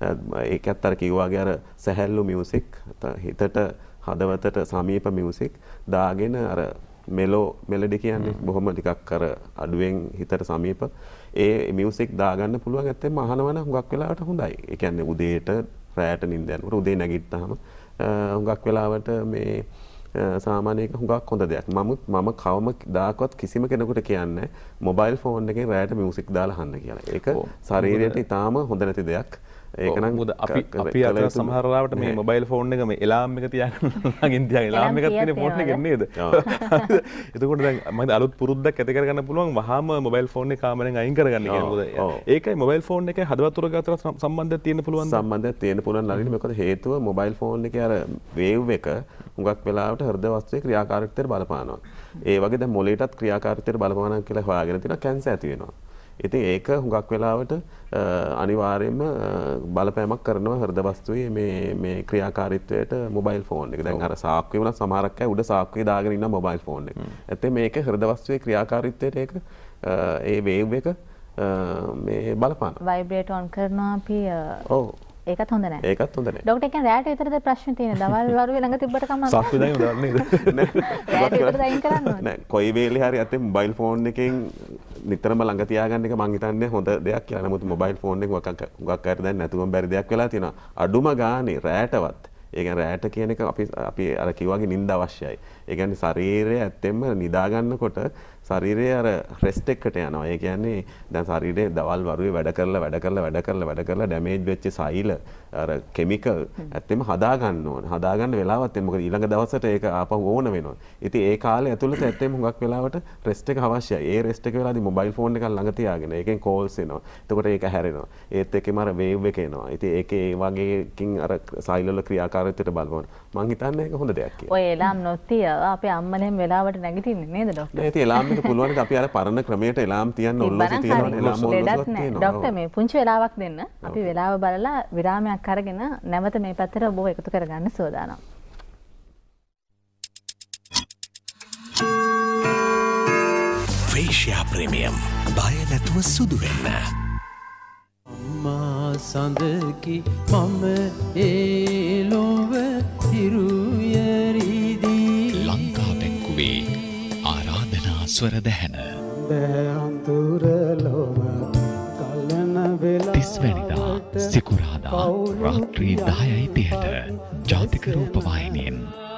ඒකත් අර කිව්වාගේ අර සැහැල්ලු මියුසික් හිතට හදවතට සමීප මියුසික් දාගෙන අර මෙලෝ මෙලඩි කියන්නේ බොහොම ටිකක් අර අඩුවෙන් හිතට සමීප ඒ මියුසික් දාගන්න පුළුවන්. ඇත්තෙන්ම අහනවනම් හුඟක් වෙලාවට හොඳයි. ඒ කියන්නේ උදේට රැයට නිින්ද යනකොට උදේ නැගිට්ටාම හුඟක් වෙලාවට මේ සාමාන්‍යයෙන් හුඟක් හොඳ දෙයක්. මම මම කවම දාකවත් කිසිම කෙනෙකුට කියන්නේ මොබයිල් ෆෝන් එකෙන් රැයට මියුසික් දාලා අහන්න කියලා. ඒක ශරීරයට ඉතාම හොඳ නැති දෙයක්. ඒක නම් මොකද අපි අපි අතර සමහර වෙලාවට මේ මොබයිල් ෆෝන් එක මේ එලාම් එක තියාගෙන ළඟින් තියාගෙන එලාම් එකක් තියෙන ෆෝන් එකෙන් නේද? එතකොට දැන් මම අලුත් පුරුද්දක් ඇති කරගන්න පුළුවන් වහාම මොබයිල් ෆෝන් එක කාමරෙන් අයින් කරගන්න කියන්නේ. ඒකයි මොබයිල් ෆෝන් එකේ හදවත අතර සම්බන්ධයක් තියෙන පුළුවන්. සම්බන්ධයක් තියෙන පුළුවන් නලින් මොකද හේතුව මොබයිල් ෆෝන් එකේ අර වේව් එක හුඟක් වෙලාවට හෘද වස්තුවේ ක්‍රියාකාරීත්වයට බලපානවා. ඒ වගේ දැන් මොළයටත් ක්‍රියාකාරීත්වයට බලපානවා කියලා හොයාගෙන තියෙනවා කැන්සර් ඇති වෙනවා. ඉතින් ඒක හුඟක් වෙලාවට අනිවාර්යයෙන්ම බලපෑමක් කරනවා හෘද වස්තුවේ මේ මේ ක්‍රියාකාරීත්වයට මොබයිල් ෆෝන් එක. දැන් අර සාක්කුවේ වුණා සමහරක් අය උඩ සාක්කුවේ දාගෙන ඉන්න මොබයිල් ෆෝන් එක. ඇත්තට මේක හෘද වස්තුවේ ක්‍රියාකාරීත්වයට ඒක ඒ වේව් එක මේ බලපානවා. වයිබ්‍රේට් ඔන් කරනවා අපි. ඔව්. ඒකත් හොඳ නැහැ. ඒකත් හොඳ නැහැ. ડોක්ටර් කියන්නේ රැට විතරද ප්‍රශ්න තියෙන්නේ? දවල් වරුවේ ළඟ තිබ්බට කමක් නැහැ. සාක්කුවේ දාගෙන දාන්න නේද? රැට විතරද අයින් කරන්න ඕනේ? නෑ කොයි වෙලේ හරි අතේ මොබයිල් ෆෝන් එකෙන් නිතරම ළඟ තියාගන්න එක මං හිතන්නේ හොඳ දෙයක් කියලා. නමුත් මොබයිල් ෆෝන් එක හුඟක් අයට දැන් නැතුවම බැරි දෙයක් වෙලා තියෙනවා. අඩුම ගානේ රැටවත්. ඒ කියන්නේ රැට කියන එක අපි අපි අර කිව්වාගේ නිින්ද අවශ්‍යයි. ඒ කියන්නේ ශරීරය ඇත්තෙන්ම නිදා ගන්නකොට ශරීරය අර රෙස්ට් එකකට යනවා. ඒ කියන්නේ දැන් ශරීරයේ දවල් වරුවේ වැඩ කරලා වැඩ කරලා වැඩ කරලා වැඩ කරලා ඩැමේජ් වෙච්ච සෛල අර කිමිකල් ඇත්තෙන්ම හදා ගන්න ඕන. හදා ගන්න වෙලාවත් එන්න මොකද ඊළඟ දවසට ඒක ආපහු ඕන වෙනවා. ඉතින් ඒ කාලේ ඇතුළත ඇත්තෙන්ම හුඟක් වෙලාවට රෙස්ට් එක අවශ්‍යයි. ඒ රෙස්ට් එක වෙලාදී මොබයිල් ෆෝන් එකක් ළඟ තියාගෙන ඒකෙන් කෝල්ස් එනවා. එතකොට ඒක හැරෙනවා. ඒත් එක්කම අර වේව් එක එනවා. ඉතින් ඒකේ ඒ වගේකින් අර සෛල වල ක්‍රියාකාරීත්වයට බලපන්න. මං හිතන්නේ ඒක හොඳ දෙයක් කියලා. ඔය එලාම් නොතිය අපේ අම්මලෙන් වෙලාවට නැගිටින්නේ නේද ડોක්ටර්? නෑ ඉතින් එලාම් එක පුළුවන් අපි අර පරණ ක්‍රමයට එලාම් තියන්න ඔල්ලෝසි තියනවා එලාම් ඔල්ලෝසුවක් තියෙනවා. ડોක්ටර් මේ පුංචි වෙලාවක් දෙන්න. අපි වෙලාව බලලා විරාමයක් අරගෙන නැවත මේ පැත්තට ඔබ එකතු කරගන්න සූදානම්. ෆ්‍රේෂියා ප්‍රීමියම්. බය නැතුව සුදු වෙන්න. අම්මා සඳකි මම ඒ ලොව හිරුයරිදී. ලංකා බැංකුවේ ආරාධනා ස්වර දැහැන. තිස්වැනිදා සිකුරාදා රාත්‍රී දහයයි තිහට ජාතික රූපවාහිනියෙන්.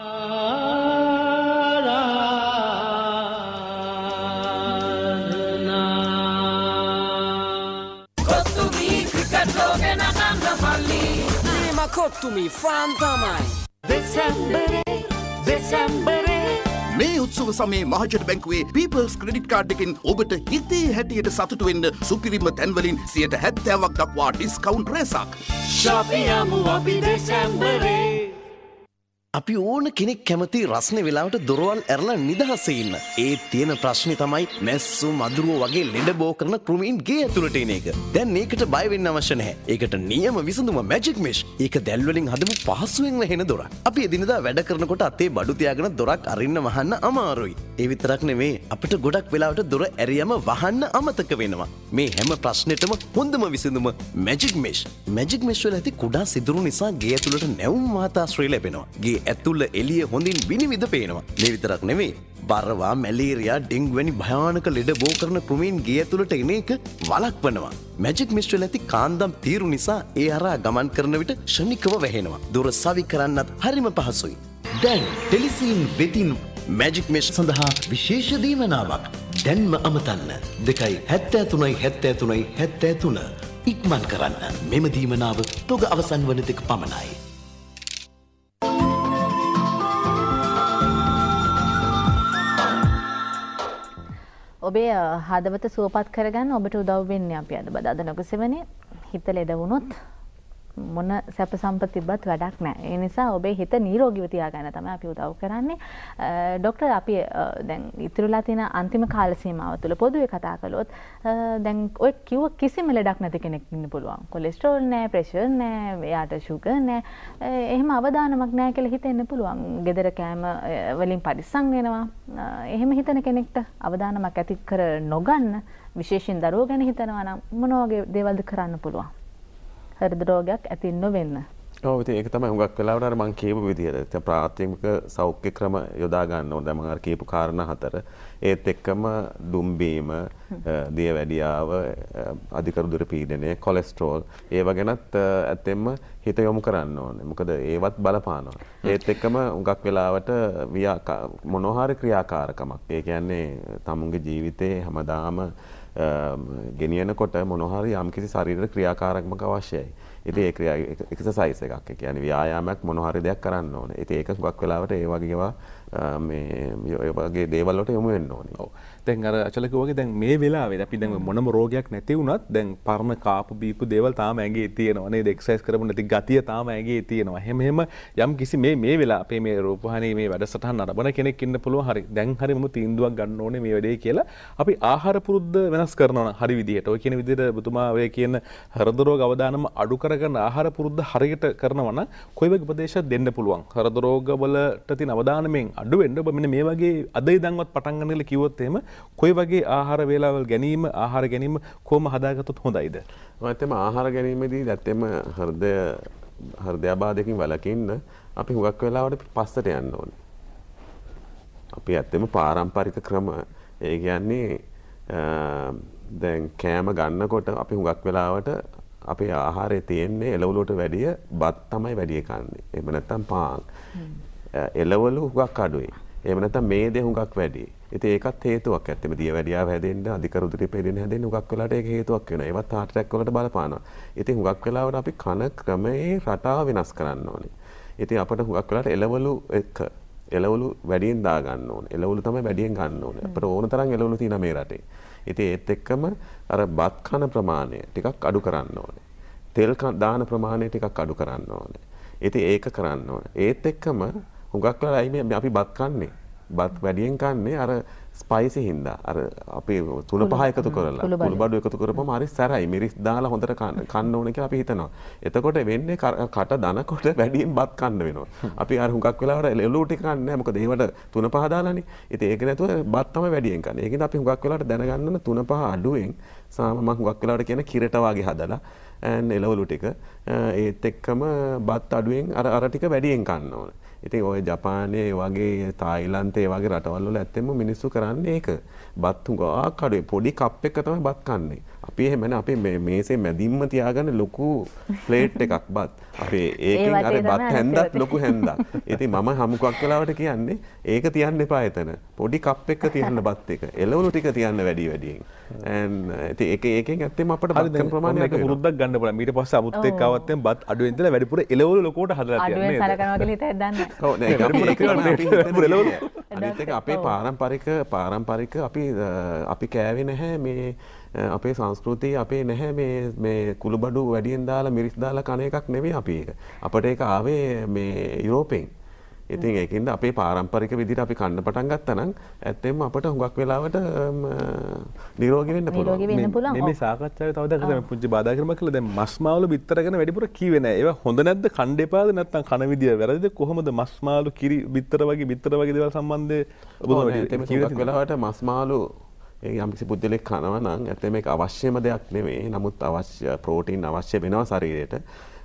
කොත්තුමි ෆාන් තමයි. දෙසැම්බරේ දෙසැම්බරේ මේ උත්සව සමයේ මහජන බැංකුවේ පීපල්ස් ක්‍රෙඩිට් කාඩ් එකෙන් ඔබට හිතේ හැටියට සතුටු වෙන්න සුපිරිම තැන්වලින් සියයට හැත්තෑවක් දක්වා ඩිස්කවුන්ට් රැසක්. ෂොපි යමු අපි දෙසැම්බරේ. අපි ඕන කෙනෙක් කැමති රස්නේ වෙලාවට දොරවල් ඇරලා නිදහසේ ඉන්න. ඒ තියෙන ප්‍රශ්නේ තමයි මැස්සු මදුරුව වගේ ලෙඩ බෝ කරන කෘමීන් ගේ ඇතුළට එන එක. දැන් මේකට බය වෙන්න අවශ්‍ය නැහැ. ඒකට නියම විසඳුම මැජික් මෙෂ්. ඒක දැල් වලින් හදපු පහසුවෙන් වැහෙන දොරක්. අපි එදිනදා වැඩ කරනකොට අතේ බඩු තියාගෙන දොරක් අරින්න වහන්න අමාරුයි. ඒ විතරක් නෙමෙයි අපිට ගොඩක් වෙලාවට දොර ඇරියම වහන්න අමතක වෙනවා. මේ හැම ප්‍රශ්නෙටම හොඳම විසඳුම මැජික් මෙෂ්. මැජික් මෙෂ් වල ඇති කුඩා සිදුරු නිසා ගේ ඇතුළට නැවුම් වාතාශ්‍රය ලැබෙනවා. ගේ ඇතුළ එළිය හොඳින් විනිවිද පේනවා. මේ විතරක් නෙමෙයි බරවා මැලේරියා ඩෙන්ගු වැනි භයානක ලෙඩ බෝ කරන කෘමීන් ගේ ඇතුළට එන එක වළක්වනවා. මැජික් මෙෂ් වල ඇති කාන්දම් තීරු නිසා ඒ හරහා ගමන් කරන විට ශනිකව වැහෙනවා. දොර සවි කරන්නත් හරිම පහසුයි. දැන් ටෙලිසීන් වෙතින් මැජික් මෙෂ් සඳහා විශේෂ දීමනාවක් දැන්ම අමතන්න. දෙකයි හැත්තෑ තුනයි හැත්තෑ තුනයි හැත්තෑ තුන ඉක්මන් කරන්න. මෙම දීමනාව තොග අවසන් වන තෙක් පමණයි. ඔබේ හදවත සුවපත් කරගන්න ඔබට උදව් වෙන්නේ අපි අද බදාද නොකසෙවනේ. හිත ලෙඩ වුණොත් මොන සැප සම්පත් තිබ්බත් වැඩක් නැහැ. ඒ නිසා ඔබේ හිත නිරෝගීව තියාගන්න තමයි අපි උදව් කරන්නේ. ડોක්ටර් අපි දැන් ඉතුරුලා තියෙන අන්තිම කාල සීමාව තුළ පොදුවේ කතා කළොත් දැන් ඔය කිව්ව කිසිම ලෙඩක් නැති කෙනෙක් ඉන්න පුළුවන්. කොලෙස්ටරෝල් නැහැ, ප්‍රෙෂර් නැහැ, එයාට ෂුගර් නැහැ. එහෙම අවදානමක් නැහැ කියලා හිතෙන්න පුළුවන්. ගෙදර කෑම වලින් පරිස්සම් වෙනවා. එහෙම හිතන කෙනෙක්ට අවදානමක් ඇති කර නොගන්න විශේෂයෙන් දරුවෝ ගැන හිතනවා නම් මොන වගේ දේවල්ද කරන්න පුළුවන්? හෘද රෝගයක් ඇති නොවෙන්න. ඔව් ඉතින් ඒක තමයි හුඟක් වෙලාවට අර මම කියපු විදිහට ප්‍රාථමික සෞඛ්‍ය ක්‍රම යොදා ගන්න ඕන. දැන් මම අර කියපු කාරණා හතර ඒත් එක්කම දුම්බීම, දියවැඩියාව, අධික රුධිර පීඩනය, කොලෙස්ටරෝල් ඒව ගැනත් ඇත්තෙන්ම හිත යොමු කරන්න ඕනේ. මොකද ඒවත් බලපානවා. ඒත් එක්කම හුඟක් වෙලාවට මොනවා හරි ක්‍රියාකාරකමක්. ඒ කියන්නේ තමුන්ගේ ජීවිතේ හැමදාම ගෙනියනකොට මොනවා හරි යම්කිසි ශරීර ක්‍රියාකාරකමක් අවශ්‍යයි. ඉතින් ඒ ක්‍රියා එක්සර්සයිස් එකක්. ඒ කියන්නේ ව්‍යායාමයක් මොනවා හරි දෙයක් කරන්න ඕනේ. ඉතින් ඒක හුඟක් වෙලාවට ඒ වගේ ඒවා මේ ඒ වගේ දේවල් වලට යොමු වෙන්න ඕනේ. ඔව්. දැන් අර අචලක වගේ දැන් මේ වෙලාවේ අපි දැන් මොනම රෝගයක් නැති වුණත් දැන් පරණ කාපු බීපු දේවල් තාම ඇඟේ තියෙනවා නේද? එක්සර්සයිස් කරපු නැති ගතිය තාම ඇඟේ තියෙනවා. එහෙම එහෙම යම් කිසි මේ මේ වෙලාව අපේ මේ රූපවාහිනී මේ වැඩසටහන නරඹන කෙනෙක් ඉන්න පුළුවන්. හරි. දැන් හරි මම තීන්දුවක් ගන්න ඕනේ මේ වැඩේ කියලා. අපි ආහාර පුරුද්ද වෙනස් කරනවා නම් හරි විදියට. ඔය කියන විදියට ඔබතුමා ඔය කියන හෘද රෝග අවදානම අඩු කරගන්න ආහාර පුරුද්ද හරියට කරනවා නම් කොයි වගේ උපදේශ දෙන්න පුළුවන්? හෘද රෝග වලට තියෙන අවදානමෙන් අඩු වෙන්න ඔබ මෙන්න මේ වගේ අද ඉඳන්වත් පටන් ගන්න කියලා කිව්වොත් එහෙම කොයි වගේ ආහාර වේලාවල් ගැනීම ආහාර ගැනීම කොහොම හදාගත්තොත් හොඳයිද? මම හිතන්නේ ආහාර ගැනීමේදී දැත්තෙම හෘදය හෘදයාබාධයකින් වළකින්න අපි හුඟක් වෙලාවට පස්සට යන්න ඕනේ. අපි ඇත්තෙම පාරම්පරික ක්‍රම ඒ කියන්නේ දැන් කෑම ගන්නකොට අපි හුඟක් වෙලාවට අපේ ආහාරයේ තියෙන්නේ එළවලුවට වැඩිය බත් තමයි වැඩි කන්නේ. එහෙම නැත්නම් පාන්. එළවලු හුඟක් අඩුයි. එහෙම නැත්නම් මේදේ හුඟක් වැඩි. ඉතින් ඒකත් හේතුවක්. ඇත්තම දියවැඩියාව හැදෙන්න, අධික රුධිර පීඩනය හැදෙන්න හුඟක් වෙලාවට ඒක හේතුවක් වෙනවා. ඒවත් heart attack වලට බලපානවා. ඉතින් හුඟක් වෙලාවට අපි කන ක්‍රමයේ රටාව වෙනස් කරන්න ඕනේ. ඉතින් අපිට හුඟක් වෙලාවට එළවලු එක එළවලු වැඩියෙන් දා ගන්න ඕනේ. එළවලු තමයි වැඩියෙන් ගන්න ඕනේ. අපිට ඕන තරම් එළවලු තියෙන මේ රටේ. ඉතින් ඒත් එක්කම අර බත් කන ප්‍රමාණය ටිකක් අඩු කරන්න ඕනේ. තෙල් දාන ප්‍රමාණය ටිකක් අඩු කරන්න ඕනේ. ඉතින් ඒක කරන්න ඕනේ. ඒත් එක්කම හුඟක් වෙලාවයි අපි බත් කන්නේ. බත් වැඩියෙන් කන්නේ අර ස්පයිසි හින්දා අර අපි තුන පහ එකතු කරලා කුළු බඩු එකතු කරපුවම හරි සැරයි මිරිස් දාලා හොඳට කන්න ඕනේ කියලා අපි හිතනවා. එතකොට වෙන්නේ කට දනකොට වැඩියෙන් බත් කන්න වෙනවා. අපි අර හුඟක් වෙලාවට එළවලු ටික කන්නේ නැහැ. මොකද ඒවට තුන පහ දාලානේ. ඉතින් ඒක නැතුව බත් තමයි වැඩියෙන් කන්නේ. ඒකින්ද අපි හුඟක් වෙලාවට දැනගන්න ඕන තුන පහ අඩුවෙන් සාම මම හුඟක් වෙලාවට කියන කිරට වගේ හදලා එළවලු ටික ඒත් එක්කම බත් අඩුවෙන් අර අර ටික වැඩියෙන් කන්න ඕනේ. ඉතින් ඔය ජපානයේ වගේ තායිලන්තයේ වගේ රටවල් වල ඇත්තෙම මිනිස්සු කරන්නේ ඒක. බත් හුඟක් අඩුයි. පොඩි කප් එකක තමයි බත් කන්නේ. අපි එහෙම නැහැ. අපි මේ මේසේ මැදින්ම තියාගන්න ලොකු ප්ලේට් එකක් බත්. අපි ඒකෙන් අර බත් හැන්දක් ලොකු හැන්දක්. ඉතින් මම හමුකක් වෙලාවට කියන්නේ ඒක තියන්න එපා එතන. පොඩි කප් එකක තියන්න බත් එක. එළවලු ටික තියන්න වැඩි වැඩියෙන්. and ඉතින් ඒක ඒකෙන් ඇත්තෙම අපිට බත් කන ප්‍රමාණය ඒක පුරුද්දක් ගන්න පුළුවන්. ඊට පස්සේ අමුත් එක්ක આવත් එම් බත් අඩුවෙන් ඉඳලා වැඩිපුර එළවලු ලොකෝට හදලා තියන්නේ. අඩුවෙන් සලකනවා කියලා හිතයි දන්නේ. ඔව් නෑ ඒක අපි එළවලු අනිත් එක අපේ පාරම්පරික පාරම්පරික අපි අපි කෑවේ නැහැ මේ අපේ සංස්කෘතිය අපේ නැහැ මේ මේ කුළුබඩු වැඩියෙන් දාලා මිරිස් දාලා කන එකක් නෙවෙයි අපි ඒක. අපිට ඒක ආවේ මේ යුරෝපෙන්. ඉතින් ඒකින්ද අපේ පාරම්පරික විදිහට අපි කන්න පටන් ගත්තා නම් ඇත්තෙන්ම අපිට හුඟක් වෙලාවට නිරෝගී වෙන්න පුළුවන්. නිරෝගී වෙන්න පුළුවන්. මේ සාකච්ඡාවේ තව දෙයක් තමයි පුංචි බාධා කිරීමක් කළා. දැන් මස් මාළු බිත්තර ගැන වැඩිපුර කිව්වේ නැහැ. ඒවා හොඳ නැද්ද? කන්න එපාද නැත්නම් කන විදිය වැරදිද? කොහොමද මස් මාළු කිරි බිත්තර වගේ බිත්තර වගේ දේවල් සම්බන්ධයෙන් ඔබතුමා හුඟක් වෙලාවට මස් මාළු ඒ යම්කිසි පුද්ගලෙක් කනවා නම් ඇත්තටම ඒක අවශ්‍යම දෙයක් නෙවෙයි. නමුත් අවශ්‍ය ප්‍රෝටීන් අවශ්‍ය වෙනවා ශරීරයට.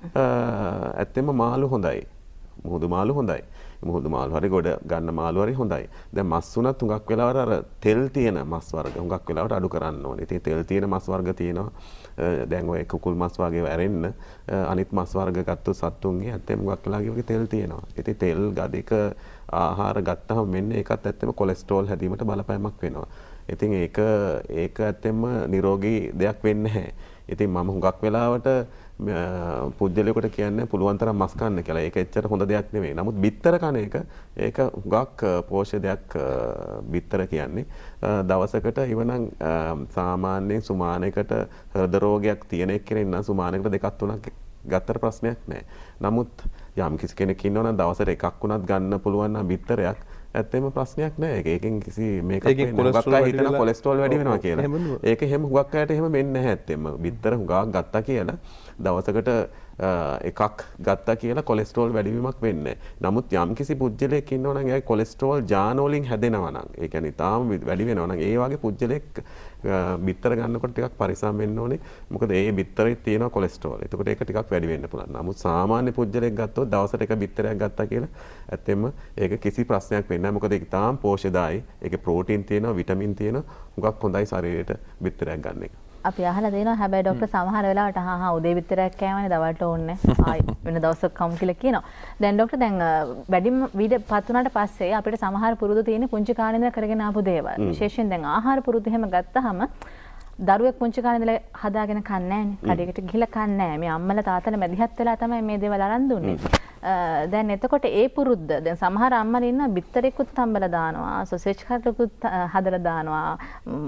ඇත්තටම මාළු හොඳයි. මුහුදු මාළු හොඳයි. මුහුදු මාළු හරි ගොඩ ගන්න මාළු හරි හොඳයි. දැන් මස් උනත් හුඟක් වෙලාවට අර තෙල් තියෙන මස් වර්ග හුඟක් වෙලාවට අඩු කරන්න ඕනේ. ඉතින් තෙල් තියෙන මස් වර්ග තියෙනවා. දැන් ඔය කුකුල් මස් වගේ වැරෙන්න අනිත් මස් වර්ග ගත්තොත් සත්තුන්ගේ ඇත්තටම හුඟක් වෙලාගේ වගේ තෙල් තියෙනවා. ඉතින් තෙල් ගදික ආහාර ගත්තහම මෙන්න ඒකත් ඇත්තටම කොලෙස්ටරෝල් හැදීමට බලපෑමක් වෙනවා. ඉතින් ඒක ඒක ඇත්තෙන්ම නිරෝගී දෙයක් වෙන්නේ නැහැ. ඉතින් මම හුඟක් වෙලාවට පුජ්‍යලයකට කියන්නේ පුළුවන් තරම් මස් කන්න කියලා. ඒක එච්චර හොඳ දෙයක් නෙමෙයි. නමුත් බිත්තර කන එක ඒක හුඟක් පෝෂ්‍ය දෙයක් බිත්තර කියන්නේ. දවසකට ඉවනම් සාමාන්‍යයෙන් සුමානයකට හෘද රෝගයක් තියෙන එක්කෙනෙක් නම් සුමානයකට දෙකක් තුනක් ගත්තට ප්‍රශ්නයක් නැහැ. නමුත් යම් කිසි කෙනෙක් ඉන්නවනම් දවසට එකක් වුණත් ගන්න පුළුවන් නම් බිත්තරයක් ඇත්තෙම ප්‍රශ්නයක් නෑ. ඒකෙන් කිසි මේකක් වෙන්නේ නැහැ. හුඟක් අය හිතන කොලෙස්ටරෝල් වැඩි වෙනවා කියලා. ඒක එහෙම හුඟක් අයට එහෙම වෙන්නේ නැහැ ඇත්තෙම. බිත්තර හුඟක් ගත්තා කියලා දවසකට එකක් ගත්තා කියලා කොලෙස්ටරෝල් වැඩිවීමක් වෙන්නේ නැහැ. නමුත් යම් කිසි පුජ්‍යලයක් ඉන්නවා නම් එයාගේ කොලෙස්ටරෝල් ජාන වලින් හැදෙනවා නම් ඒ කියන්නේ තාම වැඩි වෙනවා නම් ඒ වගේ පුජ්‍යලයක් බිත්තර ගන්නකොට ටිකක් පරිස්සම් වෙන්න ඕනේ. මොකද ඒ බිත්තරේ තියෙන කොලෙස්ටරෝල්. එතකොට ඒක ටිකක් වැඩි වෙන්න පුළුවන්. නමුත් සාමාන්‍ය පුජ්‍යලයක් ගත්තොත් දවසට එක බිත්තරයක් ගත්තා කියලා ඇත්තෙම ඒක කිසි ප්‍රශ්නයක් වෙන්නේ නැහැ. මොකද ඒක තාම පෝෂ්‍යදායි. ඒකේ ප්‍රෝටීන් තියෙනවා, විටමින් තියෙනවා. හුඟක් හොඳයි ශරීරයට බිත්තරයක් ගන්න එක. අපි අහලා දෙනවා හැබැයි ડોක්ටර් සමහර වෙලාවට හා හා උදේ බිත්තරයක් කෑමනේ දවල්ට ඕනේ ආයි වෙන දවසක් කමු කියලා කියනවා. දැන් ડોක්ටර් දැන් වැඩිම විඩ පත් වුණාට පස්සේ අපිට සමහර පුරුදු තියෙන පුංචි කාලේ ඉඳලා කරගෙන ආපු දේවල්. විශේෂයෙන් දැන් ආහාර පුරුදු එහෙම ගත්තාම දරුවෙක් පුංචි කාලේ ඉඳලා හදාගෙන කන්නේ නැහැනේ. කඩේකට ගිහලා කන්නේ නැහැ. මේ අම්මලා තාත්තලා මැදිහත් වෙලා තමයි මේ දේවල් අරන් දුන්නේ. දැන් එතකොට ඒ පුරුද්ද දැන් සමහර අම්මලා ඉන්න බිත්තරෙකුත් තම්බලා දානවා, සොසේජ් කටකුත් හදලා දානවා,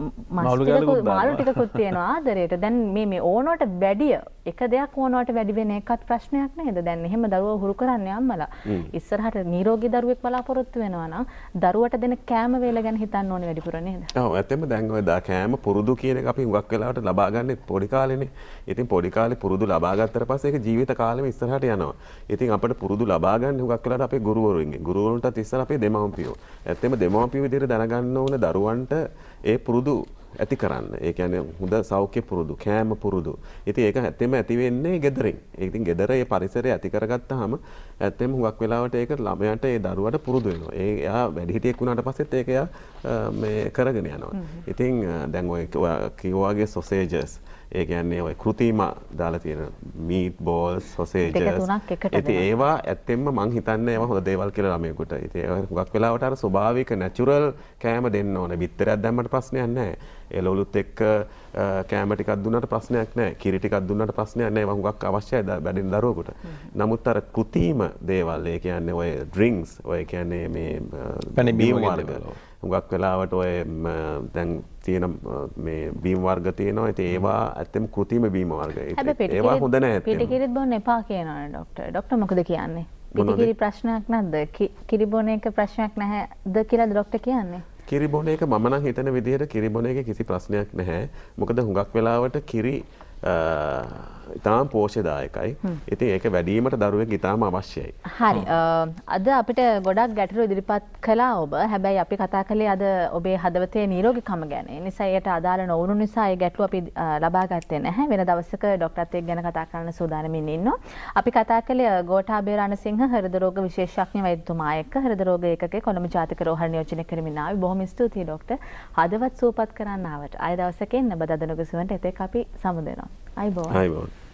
මාළු ටිකකුත් තියෙනවා ආදරයට. දැන් මේ මේ ඕනවට වැඩිය එක දෙයක් ඕනවට වැඩි වෙන එකත් ප්‍රශ්නයක් නේද? දැන් එහෙම දරුවෝ හුරු කරන්නේ අම්මලා. ඉස්සරහට නිරෝගී දරුවෙක් බලාපොරොත්තු වෙනවා නම් දරුවට දෙන කෑම වේල ගැන හිතන්න ඕනේ වැඩිපුර නේද? ඔව් ඇත්තෙන්ම දැන් ඔය කෑම පුරුදු කියන එක අපි හුඟක් වෙලාවට ලබා ගන්න පොඩි කාලේනේ. ඉතින් පොඩි කාලේ පුරුදු ලබා ගත්තට පස්සේ ඒක ජීවිත කාලෙම ඉස්සරහට යනවා. ඉතින් අපිට පුරුදු ලබා ගන්න හුඟක් වෙලාවට අපේ ගුරුවරුන්ගෙන් ගුරුවරුන්ටත් ඉස්සර අපේ දෙමව්පියෝ. ඇත්තෙම දෙමව්පියෝ විදිහට දැනගන්න ඕන දරුවන්ට ඒ පුරුදු ඇති කරන්න. ඒ කියන්නේ හොඳ සෞඛ්‍ය පුරුදු, කෑම පුරුදු. ඉතින් ඒක ඇත්තෙම ඇති වෙන්නේ ගෙදරින්. ඒ ඉතින් ගෙදර ඒ පරිසරය ඇති කරගත්තාම ඇත්තෙම හුඟක් වෙලාවට ඒක ළමයාට ඒ දරුවට පුරුදු වෙනවා. ඒ එයා වැඩිහිටියෙක් වුණාට පස්සෙත් ඒක එයා මේ කරගෙන යනවා. ඉතින් දැන් ඔය කිව්වාගේ සොසේජස් ඒ කියන්නේ ඔය කෘතිම දාලා තියෙන මීට් බෝල්ස් සොසේජස් ඉතින් ඒවා ඇත්තෙන්ම මං හිතන්නේ ඒවා හොඳ දේවල් කියලා ළමයෙකුට. ඉතින් ඒක හුඟක් වෙලාවට අර ස්වභාවික නැචරල් කෑම දෙන්න ඕනේ. බිත්තරයක් දැම්මට ප්‍රශ්නයක් නැහැ. එළවලුත් එක්ක කෑම ටිකක් දුන්නට ප්‍රශ්නයක් නැහැ. කිරි ටිකක් දුන්නට ප්‍රශ්නයක් නැහැ. ඒවා හුඟක් අවශ්‍යයි වැඩින දරුවෙකුට. නමුත් අර කෘතිම දේවල් ඒ කියන්නේ ඔය ඩ්‍රින්ක්ස් ඔය කියන්නේ මේ බීම වර්ග හුඟක් වෙලාවට ඔය දැන් තියෙන මේ බීම වර්ග තියෙනවා. ඉතින් ඒවා ඇත්තම කෘතිම බීම වර්ග. ඒවා හොඳ නැහැ. පිටිකිරිත් බොන්න එපා කියනවනේ ડોක්ටර්. ડોක්ටර් මොකද කියන්නේ? පිටිකිරි ප්‍රශ්නයක් නැද්ද? කිරි බොන එක ප්‍රශ්නයක් නැහැද කියලා ડોක්ටර් කියන්නේ? කිරි බොන එක මම නම් හිතන විදිහට කිරි බොන එකේ කිසි ප්‍රශ්නයක් නැහැ. මොකද හුඟක් වෙලාවට කිරි ඉතාම පෝෂ්‍යදායකයි. ඉතින් ඒක වැඩිවීමට දරුවෙක් ඉතාම අවශ්‍යයි. හරි. අද අපිට ගොඩක් ගැටලු ඉදිරිපත් කළා ඔබ. හැබැයි අපි කතා කළේ අද ඔබේ හදවතේ නිරෝගීකම ගැන. ඒ නිසා ඒට අදාළ නොවුණු නිසා ඒ ගැටලු අපි ලබා ගත්තේ නැහැ. වෙන දවසක ડોක්ටර්ත් එක්ක ගැන කතා කරන්න සූදානම්ින් ඉන්නවා. අපි කතා කළේ ගෝඨාභය රණසිංහ හෘද රෝග විශේෂඥ වෛද්‍යතුමා එක්ක හෘද රෝග ඒකකයේ කොළඹ ජාතික රෝහල් නියෝජනය කරමින් ආවි. බොහොම ස්තුතියි ડોක්ටර්. හදවත් සුවපත් කරන්න ආවට. ආය දවසක එන්න බදදනුග සුවන්ට එතෙක් අපි සමුදෙනවා. අයිබෝන්. අයිබෝන්.